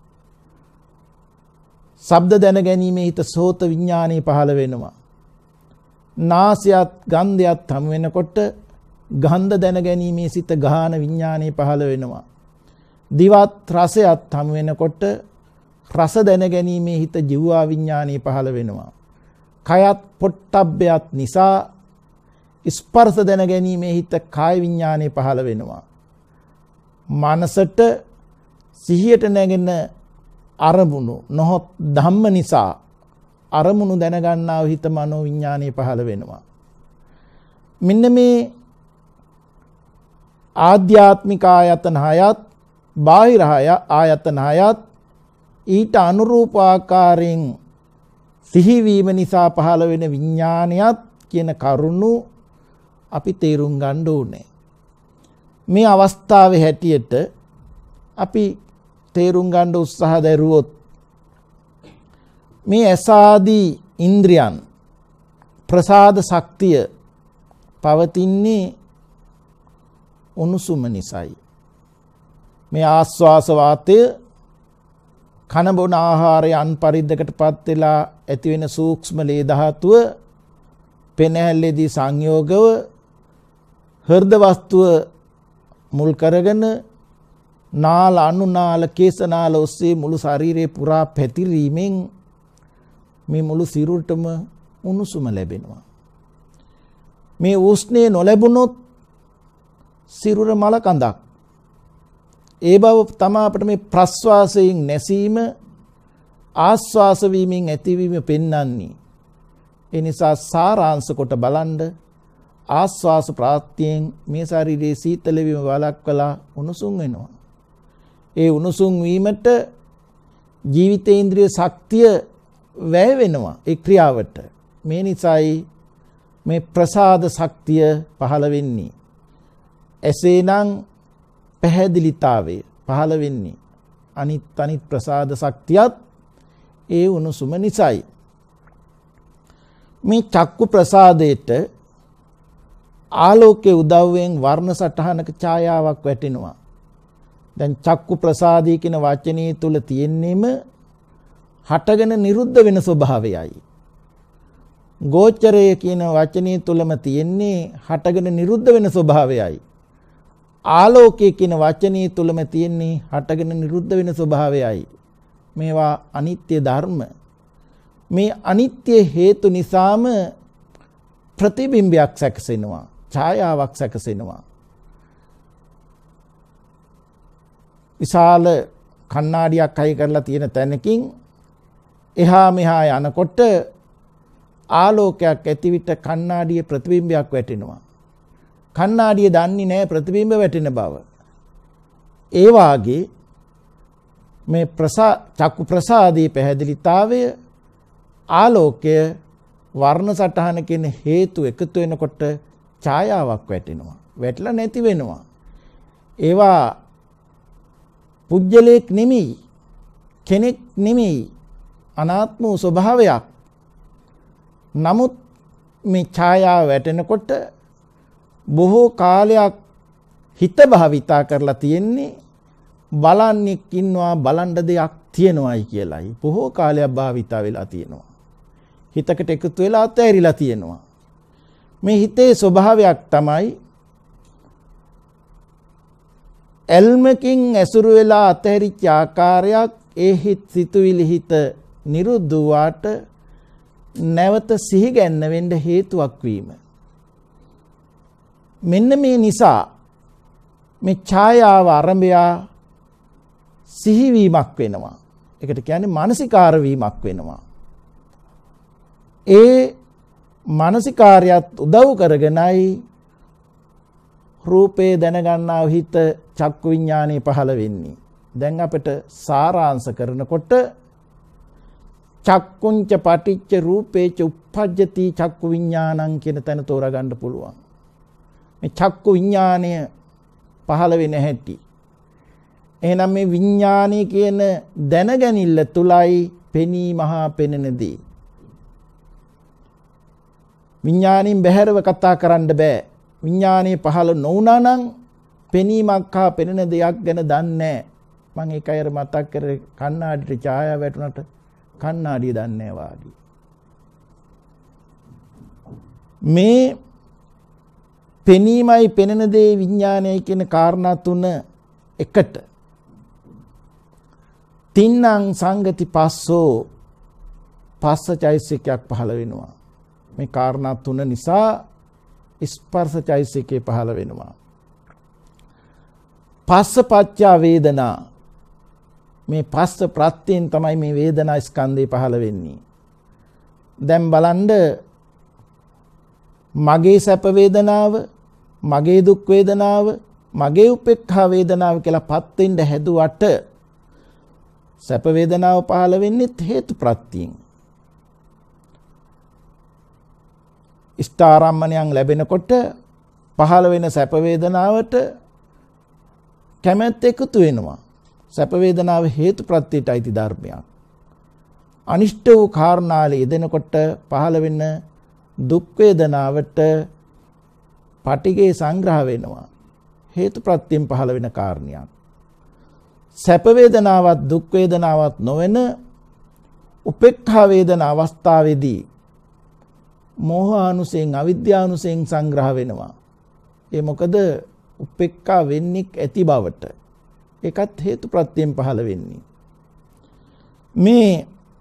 S4: ශබ්ද දැන ගැනීමේ හිත සෝත විඥානීය පහළ වෙනවා. නාසයත් ගන්ධයත් හමු වෙනකොට ගන්ධ දැන ගැනීමේ සිත ගාහන විඥානීය පහළ වෙනවා. දිවත් රසයත් හමු වෙනකොට රස දැන ගැනීමේ හිත ජීවා විඥානීය පහළ වෙනවා. කයත් පොට්ටබ්බයත් නිසා ස්පර්ශ දැන ගැනීමේ හිත කාය විඥානීය පහළ වෙනවා. මනසට සිහියට නැගෙන අරමුණු නොහොත් ධම්ම නිසා අරමුණු දැනගන්නා හිත මනෝ විඥානීය පහළ වෙනවා. මෙන්න මේ ආධ්‍යාත්මික ආයතන 6ත් බාහිර ආයතන 6ත් ඊට අනුරූප ආකාරයෙන් සිහිවීම නිසා පහළ වෙන විඥානයත් කියන කරුණු අපි තේරුම් ගන්න ඕනේ. මේ අවස්ථාවේ හැටියට අපි තේරුම් ගන්න උත්සාහ දරුවොත් මේ ඇසාදී ඉන්ද්‍රියන් ප්‍රසාද ශක්තිය පවතින්නේ උණුසුම නිසායි. මේ ආස්වාස වාතය කන බොන ආහාරය අන් පරිද්දකටපත් වෙලා ඇති වෙන සූක්ෂම ලේ ධාතුව පෙනහැල්ලේදී සංයෝගව හෘද වස්තුව මුල් කරගෙන නාල අනුනාල කේසනාල ඔස්සේ මුළු ශරීරේ පුරා පැතිරීමෙන් මේ මුළු සිරුරටම උණුසුම ලැබෙනවා. මේ උෂ්ණය නොලැබුණොත් සිරුර මල කඳක්. ඒ බව තමයි අපිට මේ ප්‍රස්වාසයෙන් නැසීම ආස්වාස වීමෙන් ඇතිවීම පෙන්වන්නේ. ඒ නිසා සාරාංශ කොට බලන්න ආස්වාස ප්‍රාත්‍යයෙන් මේ ශරීරයේ සීතල වීම වළක්වලා උණුසුම් වෙනවා. ඒ උණුසුම් වීමට ජීවිතේන්ද්‍රිය ශක්තිය වැය වෙනවා ඒ ක්‍රියාවට. මේ නිසායි මේ ප්‍රසාද ශක්තිය පහළ වෙන්නේ. එසේනම් පැහැදිලිතාවය පහළ වෙන්නේ අනිත් ප්‍රසාද ශක්තියත් ඒ උණුසුම නිසායි. මේ චක්කු ප්‍රසාදයට ආලෝකයේ උදව්වෙන් වර්ණ සටහනක ඡායාවක් වැටෙනවා. දැන් චක්කු ප්‍රසාදී කියන වචනේ තුල තියෙන්නේම හටගෙන නිරුද්ධ වෙන ස්වභාවයයි. ගෝචරය කියන වචනේ තුලම තියෙන්නේ හටගෙන නිරුද්ධ වෙන ස්වභාවයයි. ආලෝකය කියන වචනේ තුලම තියෙන්නේ හටගෙන නිරුද්ධ වෙන ස්වභාවයයි. මේවා අනිත්‍ය ධර්ම. මේ අනිත්‍ය හේතු නිසාම ප්‍රතිබිම්බයක් සැකසෙනවා, ඡායාවක් සැකසෙනවා. විශාල කණ්ණාඩියක් අය කරලා තියෙන තැනකින් එහා මෙහා යනකොට ආලෝකයක් ඇති විට කණ්ණාඩියේ ප්‍රතිබිම්බයක් වැටෙනවා. කණ්ණාඩිය දන්නේ නැහැ ප්‍රතිබිම්බ වැටෙන බව. ඒ වාගේ මේ චක්කු ප්‍රසාදී පැහැදිලිතාවය ආලෝකය වර්ණ සටහන කියන හේතු එකතු වෙනකොට ඡායාවක් වැටෙනවා. වැටලා නැති වෙනවා. ඒවා පුජ්‍යලයක් නෙමෙයි, කෙනෙක් නෙමෙයි, අනාත්ම ස්වභාවයක්. නමුත් මේ ඡායාව වැටෙනකොට බොහෝ කාලයක් හිත භාවිතා කරලා තියෙන්නේ බලන්නෙක් ඉන්නවා, බලන්න දෙයක් තියෙනවායි කියලායි. බොහෝ කාලයක් භාවිතා වෙලා තියෙනවා. හිතකට එකතු වෙලා අතහැරිලා තියෙනවා. මේ හිතේ ස්වභාවයක් තමයි එල්මකින් ඇසුරු වෙලා අතහැරිච්ච ආකාරයක්. ඒ හිත සිතුවිලි හිත නිරුද්ධ වාට නැවත සිහි ගැන්වෙන්න හේතුවක් වීම. මෙන්න මේ නිසා මේ ඡායාව ආරම්භය සිහිවීමක් වෙනවා. ඒකට කියන්නේ මානසිකාර වීමක් වෙනවා. ඒ මානසිකාරයත් උදව් කරගෙනයි රූපේ දැනගන්නා හිත චක්කු විඥානේ පහළ වෙන්නේ. දැන් අපිට සාරාංශ කරනකොට චක්කුංච පටිච්ච රූපේච උප්පජ්ජති චක්කු විඥානං කියන තැන තෝරා ගන්න පුළුවන්. මේ චක්කු විඥානය පහළ වෙන හැටි. එහෙනම් මේ විඥානය කියන දැනගැනිල්ල තුලයි පෙනීමහා පෙනෙනදී. විඥාණයෙන් බැහැරව කතා කරන්න බෑ. විඥානයේ පහළ නොවුනා නම් පෙනීමක් හා පෙනෙන දෙයක් ගැන දන්නේ නැහැ. මම ඒකයි අර මතක් කරේ කණ්ණාඩියට ඡායාව වැටුණට කණ්ණාඩිය දන්නේ නැහැ වාගේ. මේ පෙනීමයි පෙනෙන දේ විඥානයයි කියන කාරණා තුන එකට තින්නම් සංගති පස්සෝ පස්ස චෛසිකයක් පහළ වෙනවා. මේ කාරණා තුන නිසා ස්පර්ශ චෛසිකේ පහළ වෙනවා. පස්ස පච්චා වේදනා. මේ පස්ස ප්‍රත්‍යයෙන් තමයි මේ වේදනා ස්කන්ධය පහළ වෙන්නේ. දැන් බලන්න මගේ සැප වේදනාව, මගේ දුක් වේදනාව, මගේ උපේක්ඛා වේදනාව කියලා පත් වෙන්න හැදුවට සැප වේදනාව පහළ වෙන්නේ හේතු ප්‍රත්‍යයෙන්. ඉෂ්ඨාරම්මණයන් ලැබෙනකොට පහළ වෙන සැප වේදනාවට කැමැත්ත එකතු වෙනවා. සැප වේදනාව හේතු ප්‍රත්‍යයට අයිති ධර්මයක්. අනිෂ්ට වූ කාරණාල යෙදෙනකොට පහළ වෙන දුක් වේදනාවට පටිඝේ සංග්‍රහ වෙනවා. හේතු ප්‍රත්‍යයෙන් පහළ වෙන කාරණයක්. සැප වේදනාවත් දුක් වේදනාවත් නොවන උපේක්ඛා වේදනා අවස්ථාවේදී මෝහානුසයෙන් අවිද්‍යානුසයෙන් සංග්‍රහ වෙනවා. ඒ මොකද උපේක්ඛා වෙන්නේ ඇති බවට. ඒකත් හේතු ප්‍රත්‍යයෙන් පහළ වෙන්නේ. මේ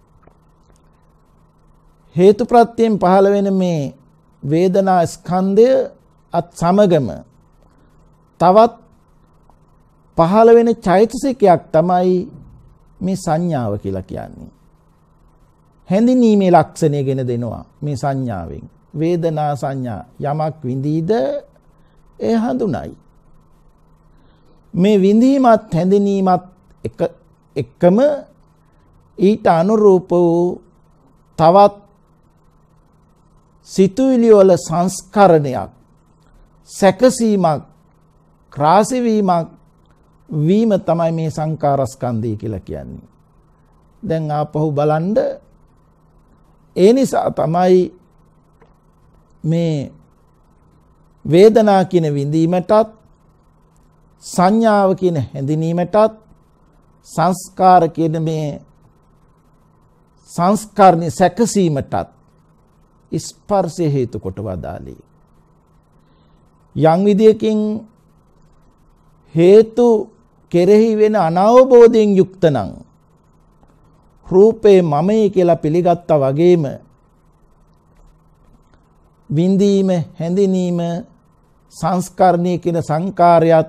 S4: හේතු ප්‍රත්‍යයෙන් පහළ වෙන මේ වේදනා ස්කන්ධය අත් සමගම තවත් පහළ වෙන චෛතසිකයක් තමයි මේ සංඥාව කියලා කියන්නේ. හැඳිනීමේ ලක්ෂණය ගෙන දෙනවා මේ සංඥාවෙන්. වේදනා සංඥා යමක් විඳීද ඒ හඳුනයි. මේ විඳීමත් හැඳිනීමත් එකම ඊට අනුරූප වූ තවත් සිතුවිලි වල සංස්කරණයක්, සැකසීමක්, ක්‍රාසිවීමක් වීම තමයි මේ සංකාරස්කන්ධය කියලා කියන්නේ. දැන් ආපහු බලන්න, ඒ නිසා තමයි මේ වේදනා කියන විඳීමටත් සංඥාව කියන හැඳිනීමටත් සංස්කාර කියන මේ සංස්කරණ සැකසීමටත් ස්පර්ශය හේතු කොට වදාළේ. යම් විදියකින් හේතු කෙරෙහි වෙන අනවබෝධයෙන් යුක්ත නම් රූපේ මමයි කියලා පිළිගත්තා වගේම විඳීම, හැඳිනීම, සංස්කරණය කියන සංකාරයත්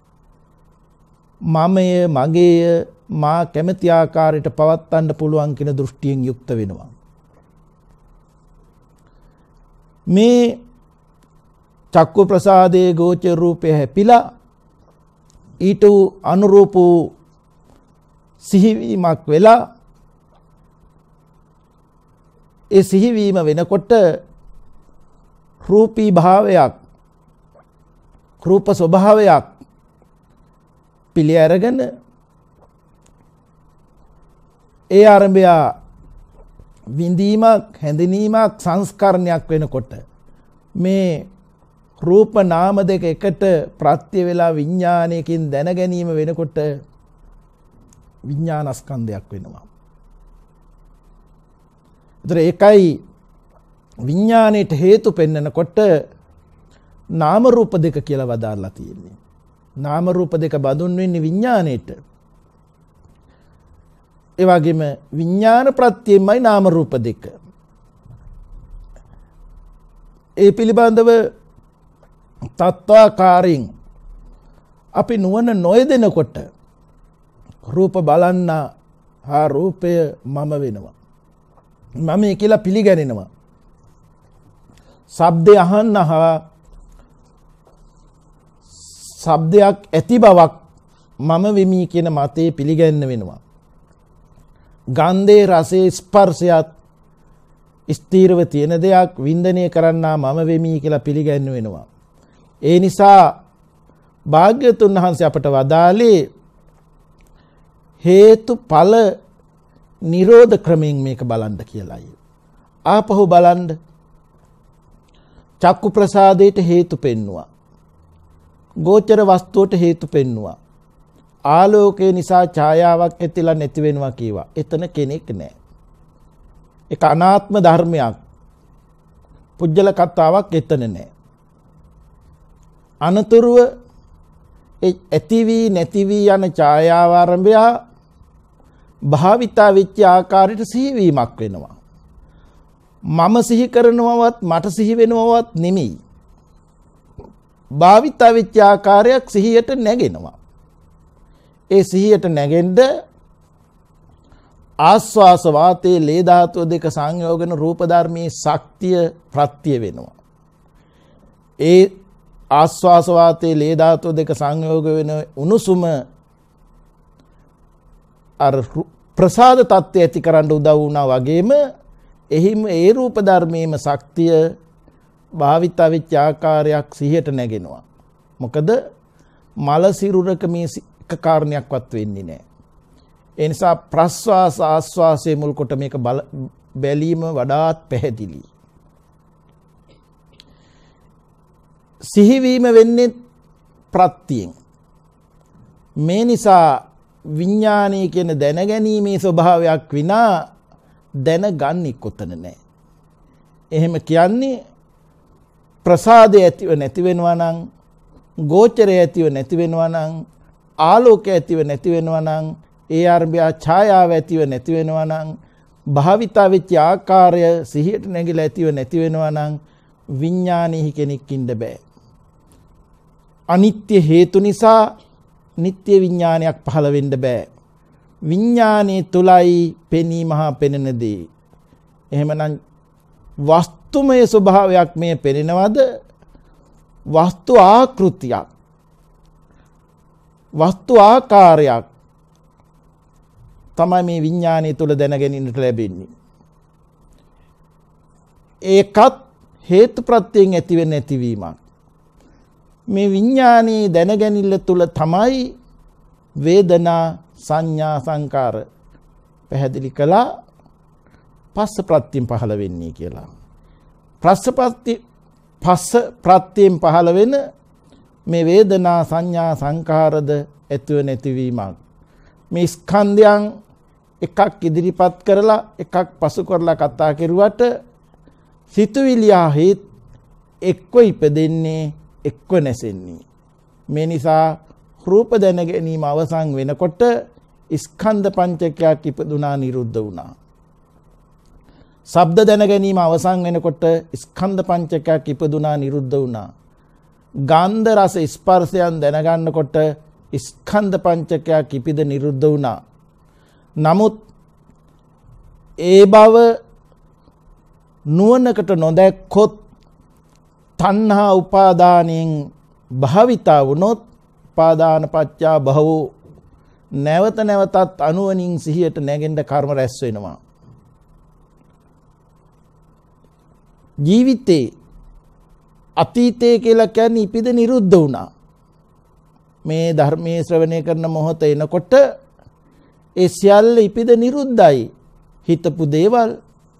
S4: මමය, මගේය, මා කැමති ආකාරයට පවත්වන්න පුළුවන් කියන දෘෂ්ටියෙන් යුක්ත වෙනවා. මේ චක්කු ප්‍රසාදයේ ගෝචර රූපය හැපිලා ඊට අනුරූප සිහිවීමක් වෙලා ඒ සිහිවීම වෙනකොට රූපී භාවයක්, රූප ස්වභාවයක් පිළි අරගෙන ඒ ආරම්භය විඳීමක්, හැඳිනීමක්, සංස්කරණයක් වෙනකොට මේ රූප නාම දෙක එකට ප්‍රත්‍ය වේලා විඥානයකින් දැන ගැනීම වෙනකොට විඥානස්කන්ධයක් වෙනවා. ඒතර ඒකයි විඥාණයට හේතු පෙන්නකොට නාම රූප දෙක කියලා වදාරලා තියෙන්නේ. නාම රූප දෙක බඳුන් වෙන්නේ විඥාණයට. ඒ වගේම විඥාන ප්‍රත්‍යයෙන්මයි නාම රූප දෙක. ඒ පිළිබඳව තත්වාකාරයෙන් අපි නුවණ නොයදෙනකොට රූප බලන්න හා රූපය මම වෙනවා. මම කියලා පිළිගැනෙනවා. ශබ්දය අහන්න හා ශබ්දයක් ඇති බවක් මම වෙමි කියන මතේ පිළිගන්න වෙනවා. ගන්ධේ, රසේ, ස්පර්ශයත් ස්ථීරව තියෙන දෙයක්, වින්දනය කරන්නා මම වෙමි කියලා පිළිගන්න වෙනවා. ඒ නිසා භාග්‍යතුන් වහන්සේ අපට වදාළේ හේතුඵල නිරෝධ ක්‍රමයෙන් මේක බලන්න කියලායි. ආපහු බලන්න චක්කු ප්‍රසාදයට හේතු පෙන්නවා. ගෝචර වස්තුවට හේතු පෙන්නවා. ආලෝකය නිසා ඡායාවක් ඇතිලා නැති වෙනවා කීවා. එතන කෙනෙක් නැහැ. ඒක අනාත්ම ධර්මයක්. පුජ්‍යල කතාවක් එතන නැහැ. අනතුරුව ඇති වී නැති වී යන ඡායාව ආරම්භය භාවිතා වෙච්ච ආකාරයට සිහිවීමක් වෙනවා. මම සිහි කරනවවත් මට සිහි වෙනවවත් නෙමෙයි. භාවිතා වෙච්ච ආකාරයක් සිහියට නැගෙනවා. ඒ සිහියට නැගෙන්න ආස්වාස වාතයේ ලේ ධාතුව දෙක සංයෝගන රූප ධර්මයේ ශක්තිය ප්‍රත්‍ය වෙනවා. ඒ ආස්වාස වාතයේ ලේ ධාතුව දෙක සංයෝග වෙන උණුසුම අර ප්‍රසාද තත්ත්වය ඇති කරන්න උදව් වුණා වගේම එහිම ඒ රූප ධර්මයේම ශක්තිය භාවිත වෙච්ච ආකාරයක් සිහියට නැගෙනවා. මොකද මල සිරුරක මේ එක කාරණයක්වත් වෙන්නේ නැහැ. ඒ නිසා ප්‍රස්වාස ආස්වාසයේ මුල් කොට මේක බැලීම වඩාත් පැහැදිලි. සිහිවීම වෙන්නේ ප්‍රත්‍යයෙන්. මේ නිසා විඥානය කියන දැනගැනීමේ ස්වභාවයක් විනා දැනගන්නේ කොතන නැහැ. එහෙම කියන්නේ ප්‍රසාදය ඇතිව නැති වෙනවා නම්, ගෝචරය ඇතිව නැති වෙනවා නම්, ආලෝකය ඇතිව නැති වෙනවා නම්, ඒ අර්භය ඡායාව ඇතිව නැති වෙනවා නම්, භාවිතා වෙච්ච ආකාරය සිහියට නැගිලා ඇතිව නැති වෙනවා නම් විඥානෙහි කෙනෙක් ඉන්න බෑ. අනිත්‍ය හේතු නිසා නිට්ටය විඥානයක් පහළ වෙන්න බෑ. විඥානයේ තුලයි පෙනීම හා පෙනෙන දේ. එහෙමනම් වස්තුමය ස්වභාවයක් මේ පෙනෙනවද? වස්තු ආකෘතියක්, වස්තු ආකාරයක් තමයි මේ විඥානයේ තුල දැනගැනීමට ලැබෙන්නේ. ඒකත් හේතු ප්‍රත්‍යයෙන් ඇති වෙන්නේ නැතිවීමක්. මේ විඥානයේ දැනගැනිල්ල තුල තමයි වේදනා සංඥා සංකාර පැහැදිලි කළා පස්ස ප්‍රත්‍යයෙන් පහළ වෙන්නේ කියලා. පස්ස ප්‍රත්‍යයෙන් පහළ වෙන මේ වේදනා සංඥා සංකාරද ඇතිව නැතිවීමක්. මේ ස්කන්ධයන් එකක් ඉදිරිපත් කරලා එකක් පසු කරලා කතා කරුවට සිතුවිලි හේත් එක්ව ඉපදෙන්නේ එක්ව නැසෙන්නේ. මේ නිසා රූප දැන ගැනීම අවසන් වෙනකොට ස්කන්ධ පංචකයක් ඉපදුනා නිරුද්ධ වුණා. ශබ්ද දැන ගැනීම අවසන් වෙනකොට ස්කන්ධ පංචකයක් ඉපදුනා නිරුද්ධ වුණා. ගන්ධ රස ස්පර්ශයන් දැනගන්නකොට ස්කන්ධ පංචකයක් ඉපිද නිරුද්ධ වුණා. නමුත් ඒ බව නුවණකට නොදැක්කොත් තණ්හා උපාදානයෙන් භාවිතා වුණොත් උපාදාන පත්‍යා භවෝ නැවත නැවතත් අනුවණින් සිහියට නැගෙන්න කර්ම රැස් වෙනවා. ජීවිතේ අතීතය කියලා කියන්නේ ඉපිද නිරුද්ධ වුණා. මේ ධර්මයේ ශ්‍රවණය කරන මොහොත එනකොට ඒ සියල්ල ඉපිද නිරුද්ධයි. හිතපු දේවල්,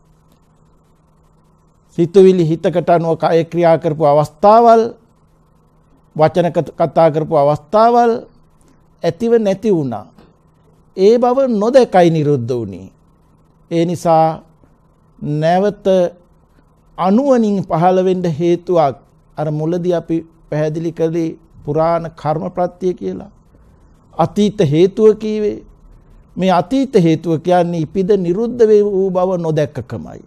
S4: සිතුවිලි හිතකට අනුව කය ක්‍රියා කරපු අවස්ථාවල්, වචන කතා කරපු අවස්ථාවල් ඇතිව නැති වුණා. ඒ බව නොදකයි නිරුද්ධ වුණේ. ඒ නිසා නැවත අනුවණින් පහළ වෙන්න හේතුවක් අර මුලදී අපි පැහැදිලි කළේ පුරාණ කර්ම ප්‍රත්‍ය කියලා. අතීත හේතුව කීවේ. මේ අතීත හේතුව කියන්නේ ඉපිද නිරුද්ධ වූ බව නොදැක්කකමයි.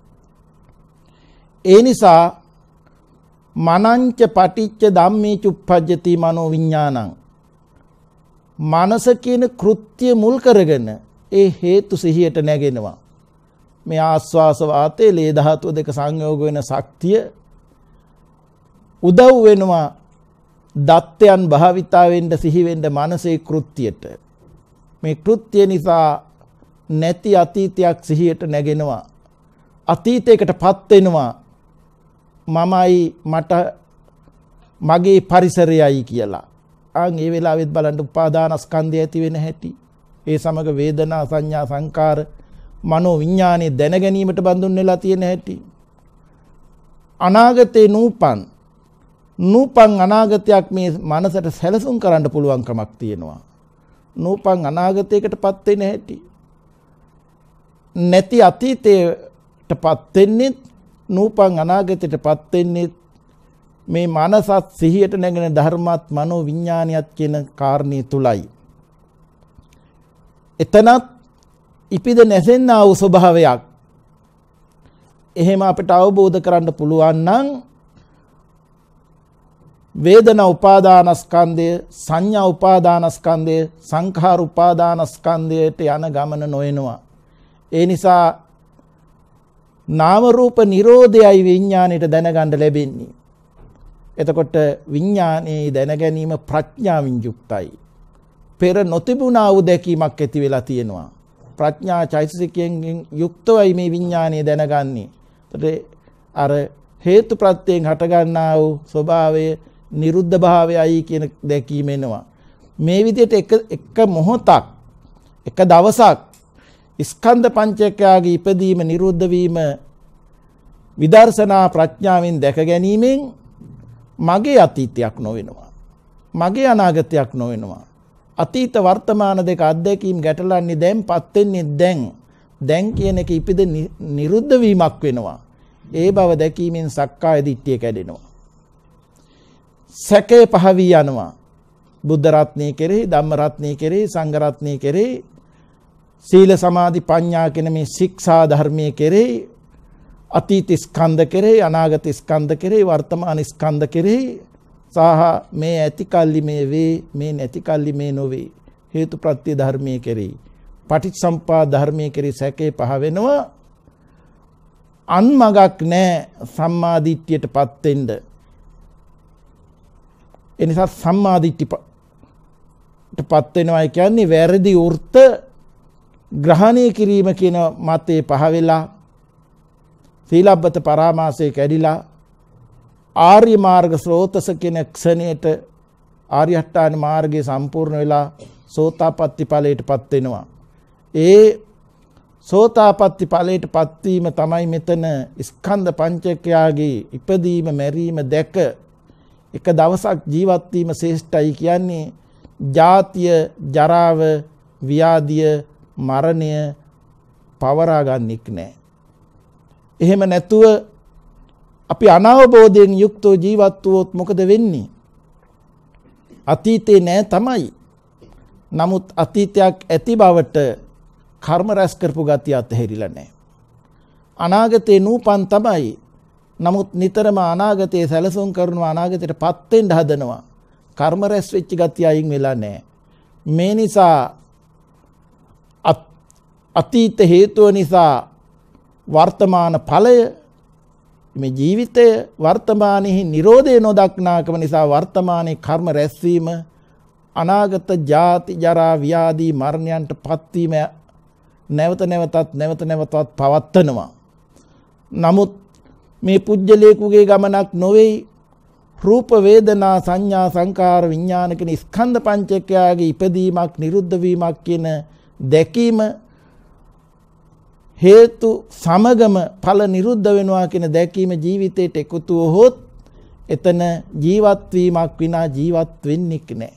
S4: ඒ නිසා මනංච පටිච්ච ධම්මේ චුප්පජ්ජති මනෝ විඥානං, මනස කියන කෘත්‍ය මුල් කරගෙන ඒ හේතු සිහියට නැගෙනවා. මේ ආස්වාස වාතයේ ලේ ධාතුව දෙක සංයෝග වෙන ශක්තිය උදව් වෙනවා දත්තයන් භාවිතා වෙන්න සිහි වෙන්න මනසේ කෘත්‍යයට. මේ කෘත්‍ය නිසා නැති අතීතයක් සිහියට නැගෙනවා. අතීතයකටපත් වෙනවා. මමයි මට මගේ පරිසරයයි කියලා. අන් ඒ වෙලාවෙත් බලන්න උපාදානස්කන්ධය ඇති වෙන හැටි. ඒ සමග වේදනා සංඥා සංකාර මනෝ විඥානේ දැන ගැනීමට බඳුන් වෙලා තියෙන හැටි. අනාගතේ නූපන් අනාගතයක් මේ මනසට සැලසුම් කරන්න පුළුවන් කමක් තියෙනවා. නූපන් අනාගතයකටපත් වෙන හැටි. නැති අතීතයටපත් වෙන්නේ, නූපන් අනාගතයටපත් වෙන්නේ මේ මනසත් සිහියට නැගෙන ධර්මات මනෝ විඥානියත් කියන කාරණේ තුලයි. එතනත් ඉපිද නැසෙන්නා වූ ස්වභාවයක්. එහෙම අපිට අවබෝධ කරන්න පුළුවන් නම් වේදනා උපාදානස්කන්ධය, සංඥා උපාදානස්කන්ධය, සංඛාර උපාදානස්කන්ධයට යන ගමන නොයනවා. ඒ නිසා නාම රූප නිරෝධයයි විඥාණයට දැනගන්න ලැබෙන්නේ. එතකොට විඥානයේ දැන ගැනීම ප්‍රඥාවින් යුක්තයි. පෙර නොතිබුණා වූ දැකීමක් ඇති වෙලා තියෙනවා. ප්‍රඥා චෛතසිකයෙන් යුක්තවයි මේ විඥානය දැනගන්නේ. එතකොට අර හේතු ප්‍රත්‍යයෙන් හටගන්නා වූ ස්වභාවය නිරුද්ධ භාවයයි කියන දැකීම එනවා. මේ විදිහට එක මොහොතක් එක දවසක් ස්කන්ධ පංචකයාගේ ඉපදීම නිරුද්ධ වීම විදර්ශනා ප්‍රඥාවෙන් දැක ගැනීමෙන් මගේ අතීතයක් නොවෙනවා. මගේ අනාගතයක් නොවෙනවා. අතීත වර්තමාන දෙක අත්දැකීම් ගැටලන්නේ දැන්පත් වෙන්නේ දැන් කියන එක ඉපිද නිරුද්ධ වීමක් වෙනවා. ඒ බව දැකීමෙන් සක්කාය දිට්ඨිය කැඩෙනවා. සැකේ පහ වී යනවා. බුද්ධ රත්නයේ කෙරෙහි, ධම්ම රත්නයේ කෙරෙහි, සංඝ රත්නයේ කෙරෙහි, සීල සමාධි ප්‍රඥා කියන මේ ශික්ෂා ධර්මයේ කෙරෙහි, අතීත ස්කන්ධ කෙරෙහි, අනාගත ස්කන්ධ කෙරෙහි, වර්තමාන ස්කන්ධ කෙරෙහි සහ මේ ඇති කල්ලි මේ වේ, මේ නැති කල්ලි මේ නොවේ හේතු ප්‍රත්‍ය ධර්මයේ කෙරෙහි, පටිච්චසමුප්පාද ධර්මයේ කෙරෙහි සැකේ පහ වෙනවා. අන්මගක් නැහැ සම්මා දිට්ඨියටපත් වෙන්න. එනිසා සම්මා දිට්ඨියටපත් වෙනවා කියන්නේ වැරදි වෘත්ත ග්‍රහණය කිරීම කියන මතේ පහ වෙලා, සීලබ්බත පරාමාසය කැඩිලා, ආර්ය මාර්ග ස්රෝතස කියන ක්ෂණයට ආර්ය අෂ්ටාංග මාර්ගයේ සම්පූර්ණ වෙලා සෝතාපට්ටි ඵලයටපත් වෙනවා. ඒ සෝතාපට්ටි ඵලයටපත් වීම තමයි මෙතන ස්කන්ධ පංචකයාගේ ඉපදීම මැරීම දැක එක දවසක් ජීවත් වීම ශ්‍රේෂ්ඨයි කියන්නේ. ජාතිය, ජරාව, ව්‍යාධිය, මරණය පවරා ගන්නෙක් නෑ. එහෙම නැතුව අපි අනවබෝධයෙන් යුක්තව ජීවත් වුවොත් මොකද වෙන්නේ? අතීතේ නෑ තමයි. නමුත් අතීතයක් ඇති බවට කර්ම රැස් කරපු ගතිය අතහැරිලා නෑ. අනාගතේ නූපන් තමයි. නමුත් නිතරම අනාගතයේ සැලසුම් කරනවා, අනාගතයටපත් වෙන්න හදනවා. කර්ම රැස් වෙච්ච ගතිය අයින් වෙලා නෑ. මේ නිසා අතීත හේතුව නිසා වර්තමාන ඵලය, මේ ජීවිතය වර්තමානයේ නිරෝධය නොදක්නාකම නිසා වර්තමානයේ කර්ම රැස්වීම අනාගත ජාති ජරා ව්‍යාධි මරණයන්ට පත්වීම නැවත නැවතත් පවත්වනවා. නමුත් මේ පුජ්‍යලේකුගේ ගමනක් නොවේ. රූප වේදනා සංඥා සංකාර විඥාන කියන ස්කන්ධ පංචකයාගේ ඉපදීමක් නිරුද්ධ වීමක් කියන දැකීම හේතු සමගම ඵල නිරුද්ධ වෙනවා කියන දැකීම ජීවිතයට එකතු වුවහොත් එතන ජීවත් වීමක් විනා ජීවත් වෙන්නේ නැහැ.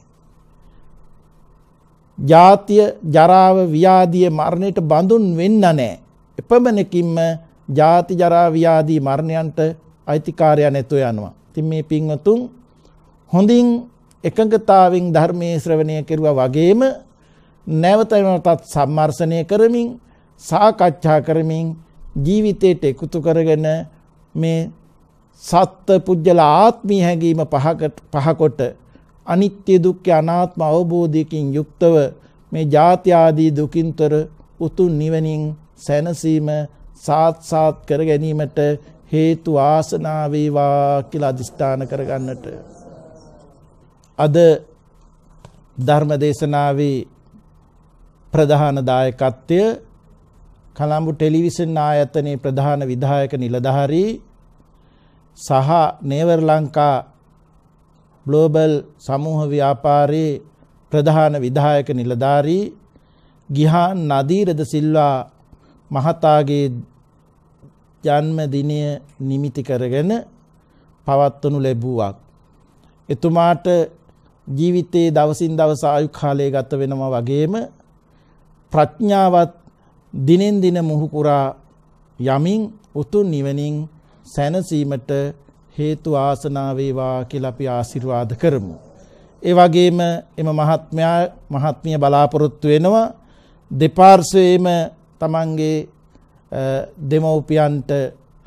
S4: ජාතිය, ජරාව, ව්‍යාධිය, මරණයට බඳුන් වෙන්න නැහැ. එපමණකින්ම ජාති, ජරා, ව්‍යාධි, මරණයන්ට අයිතිකාරය නැතුව යනවා. ඉතින් මේ පින්වතුන් හොඳින් එකඟතාවෙන් ධර්මයේ ශ්‍රවණය කරුවා වගේම නැවත නැවතත් සම්මර්ෂණය කරමින් සාකච්ඡා කරමින් ජීවිතයට එකතු කරගෙන මේ සත්ත්ව පුජ්‍යල ආත්මීය හැඟීම පහකොට අනිත්‍ය දුක්ඛ අනාත්ම අවබෝධයකින් යුක්තව මේ ජාති ආදී දුකින්තර උතුම් නිවනින් සැනසීම සාත්සාත් කර ගැනීමට හේතු ආසනා වේවා කියලා අදිෂ්ඨාන කරගන්නට අද ධර්ම දේශනාවේ ප්‍රධාන දායකත්වය කලම්බු ටෙලිවිෂන් ආයතනයේ ප්‍රධාන විධායක නිලධාරී සහ නේවර් ලංකා ග්ලෝබල් සමූහ ව්‍යාපාරයේ ප්‍රධාන විධායක නිලධාරී ගිහාන් නදීරද සිල්වා මහතාගේ ජන්මදිනය නිමිති කරගෙන පවත්වනු ලැබුවක්. එතුමාට ජීවිතයේ දවසින් දවස ආයු කාලය ගත වෙනවා වගේම ප්‍රඥාවත් දිනෙන් දින මුහු පුරා යමින් උතුම් නිවනින් සැනසීමට හේතු ආසනා වේවා කියලා අපි ආශිර්වාද කරමු. ඒ වගේම එම මහත්මිය බලාපොරොත්තු වෙනවා දෙපාර්ශ්වයේම තමන්ගේ දෙමව්පියන්ට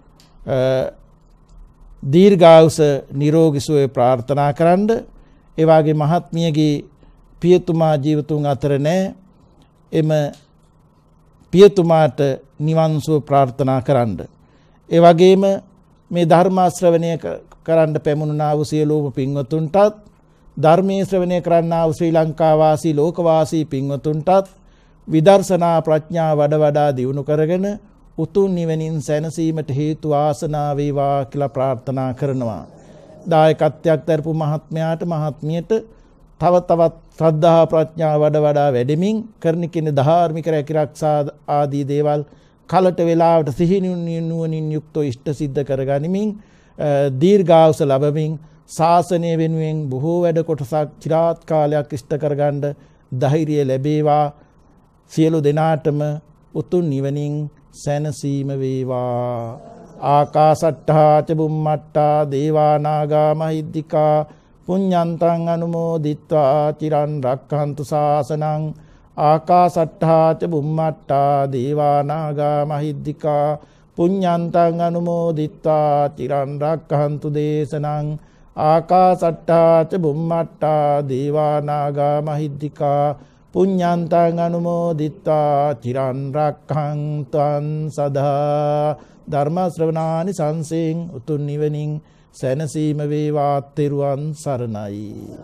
S4: දීර්ඝායුෂ නිරෝගී සුවය ප්‍රාර්ථනා කරන්න. ඒ වගේ මහත්මියගේ පියතුමා ජීවතුන් අතර නැහැ. එම පියතුමාට නිවන් සුව ප්‍රාර්ථනා කරන්න. ඒ වගේම මේ ධර්ම ශ්‍රවණය කරන්න පැමුණා වූ සියලුම පින්වතුන්ටත් ධර්මයේ ශ්‍රවණය කරන්නා වූ ශ්‍රී ලංකා වාසී ලෝක වාසී පින්වතුන්ටත් විදර්ශනා ප්‍රඥා වඩා දියුණු කරගෙන උතුම් නිවනින් සැනසීමට හේතු ආසනා වේවා කියලා ප්‍රාර්ථනා කරනවා. දායකත්වයක් දරපු මහත්මයාට මහත්මියට තව තවත් ශ්‍රද්ධා ප්‍රඥා වඩා වැඩිමින් කරන කෙන ධාර්මික රැකිරක්ෂා ආදී දේවල් කලට වේලාවට සිහි නුවණින් යුක්තව ඉෂ්ට සිද්ධ කරගනිමින් දීර්ඝායුෂ ලැබමින් ශාසනය වෙනුවෙන් බොහෝ වැඩ කොටසක් চিරාත් කාලයක් ඉෂ්ට කරගන්න ධෛර්යය ලැබේවා. සියලු දෙනාටම උතුම් නිවනින් සැනසීම වේවා. ආකාසට්ඨා ච බුම්මට්ඨා දේවා නාග මහිද්దికා පුඤ්ඤන්තං අනුමෝදිත්වා චිරන් රක්ඛන්තු ශාසනං. ආකාසට්ඨා ච බුම්මට්ඨා දේවා නාග මහිද්దికා පුඤ්ඤන්තං අනුමෝදිත්වා චිරන් රක්ඛන්තු දේශනං. ආකාසට්ඨා ච බුම්මට්ඨා දේවා නාග මහිද්దికා පුඤ්ඤන්තං අනුමෝදිත්වා චිරන් රක්ඛන්තං සදා. ධර්ම ශ්‍රවණානි සංසෙන් උතුම් නිවනින් සැනසීම වේවා. තෙරුවන් සරණයි.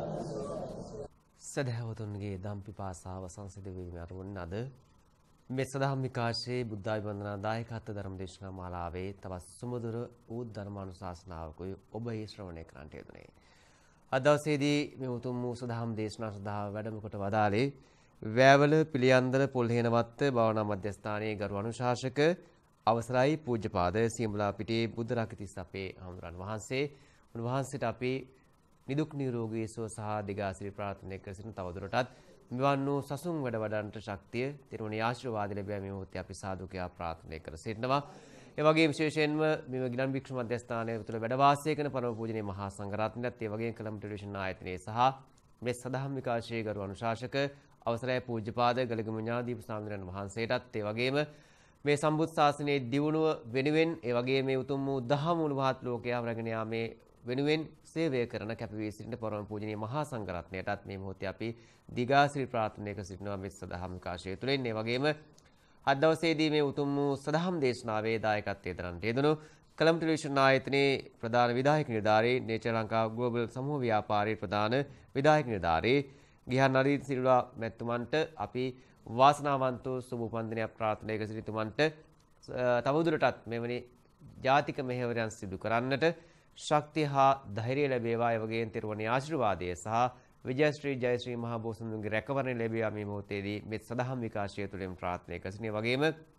S3: සදහවතුන්ගේ දම් පිපාසාව සංසිඳ වීම අරමුණ අද මේ සදහම් විකාශයේ බුද්ධාභිවන්දනා දායකත්ව ධර්ම දේශනා මාලාවේ තවත් සුමధుර වූ ධර්මානුශාසනාවකුයි ඔබ ඒ ශ්‍රවණය කරන්නට යෙදුනේ. අද දවසේදී මේ උතුම් වූ සදහම් දේශනා සඳහා වැඩම කොට වදාළේ වැවල පිළියන්දර පොල්හේනවත්ත භාවනා මධ්‍යස්ථානයේ ගරු අනුශාසක අවසරයි පූජ්‍යපාද සියඹලා පිටියේ බුද්ධ රාජතිස්ස අපේ හඳුරන් වහන්සේ. උන්වහන්සේට අපි නිදුක් නිරෝගී සුව සහ දිගාසිරි ප්‍රාර්ථනා කර සිටින තවදුරටත් මෙවන් වූ සසුන් වැඩ වඩන්නට ශක්තිය තිරුණේ ආශිර්වාද ලැබෙයි මේ මොහොතේ අපි සාදුකයා ප්‍රාර්ථනා කර සිටිනවා. ඒ වගේම විශේෂයෙන්ම මේ ගිලන් භික්ෂු මධ්‍යස්ථානයේ තුළ වැඩ වාසය කරන පරම පූජනීය මහා සංඝරත්නයත් ඒ වගේම කලම් ටෙලිවිෂන් ආයතනයේ සහ මේ සදහම් විකාශයේ ගරු අනුශාසක අවසරයි පූජ්‍යපාද ගලගමු ඥානදීප ස්වාමීන් වහන්සේටත් ඒ වගේම මේ සම්බුත් ශාසනයේ දියුණුව වෙනුවෙන් ඒ වගේම මේ උතුම් වූ දහම් මුළුමහත් ලෝකයා රැගෙන යාමේ වෙනුවෙන් සේවය කරන කැපවී සිටින පරම පූජනීය මහා සංඝරත්නයටත් මේ මොහොතේ අපි දිගාසිරි ප්‍රාර්ථනා කර සිටිනවා මේ සදහම් විකාශය තුළින්. ඒ වගේම අද දවසේදී මේ උතුම් වූ සදහම් දේශනාවේ දායකත්වයෙන් දරන්නට යෙදුණු කලම් ටෙලිවිෂන් ආයතනයේ ප්‍රධාන විධායක නිලධාරී නේචර් ලංකා ග්ලෝබල් සමූහ ව්‍යාපාරයේ ප්‍රධාන විධායක නිලධාරී ගිහන් නරින් සිල්වා මැතිතුමන්ට අපි වාසනාවන්ත සුබ උපන්දිනයක් ප්‍රාර්ථනා කර සිටිතුමන්ට තවදුරටත් මෙවැනි ජාතික මෙහෙවරයන් සිදු කරන්නට ශක්තිය හා ධෛර්යය ලැබේවා. ඒ වගේම තිරුවනේ ආශිර්වාදය සහ විජයශ්‍රී ජයශ්‍රී මහ බෝසතුන්ගේ රැකවරණය ලැබේවා මේ මොහොතේදී මේ සදහම් විකාශය තුළින් ප්‍රාර්ථනා කර සිටින. වගේම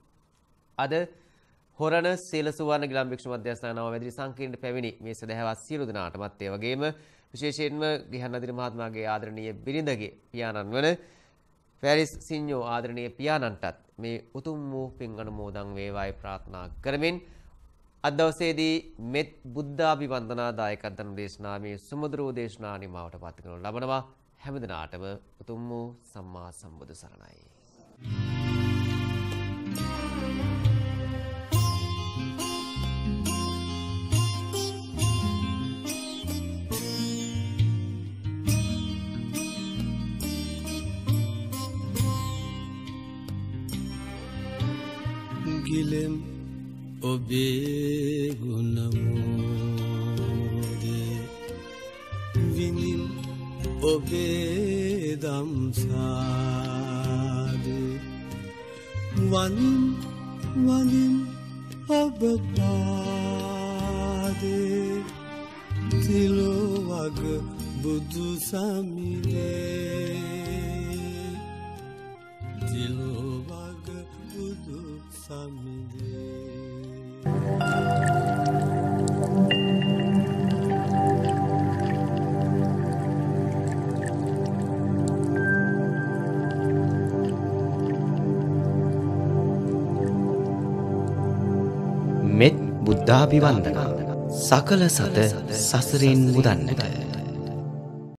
S3: අද හොරණ සීලසුවර්ණ ගිලන් භික්ෂු මධ්‍යස්ථාන නව වැදිරි සංකීර්ණ පැමිණි මේ සදහවත් සියලු දෙනාටමත් ඒ වගේම විශේෂයෙන්ම ගිහන් නදිර මහත්මයාගේ ආදරණීය බිරිඳගේ පියාණන් වන පැරිස් සිඤ්ඤෝ ආදරණීය පියාණන්ටත් මේ උතුම් වූ පින් අනුමෝදන් වේවායි ප්‍රාර්ථනා කරමින් අද දවසේදී මෙත් බුද්ධාභිවන්දනා දායකත්ව ධර්ම දේශනා මේ සුමధుරෝ දේශනා නිමාවට පත් කරනු ලබනවා. හැම දිනාටම උතුම් වූ සම්මා සම්බුදු සරණයි.
S2: ගිලෙම් ඔබේ ගුණමෝදේ විනිම් ඔබේ දම්සාදේ වනිම් වනිම් ඔබ පාදේ තිලොවග බුදු සමිලේ තිලොවග බුදු සමිලේ.
S1: මෙත් බුද්ධාභිවන්දනා සකල සත සසරින් මුදන්නට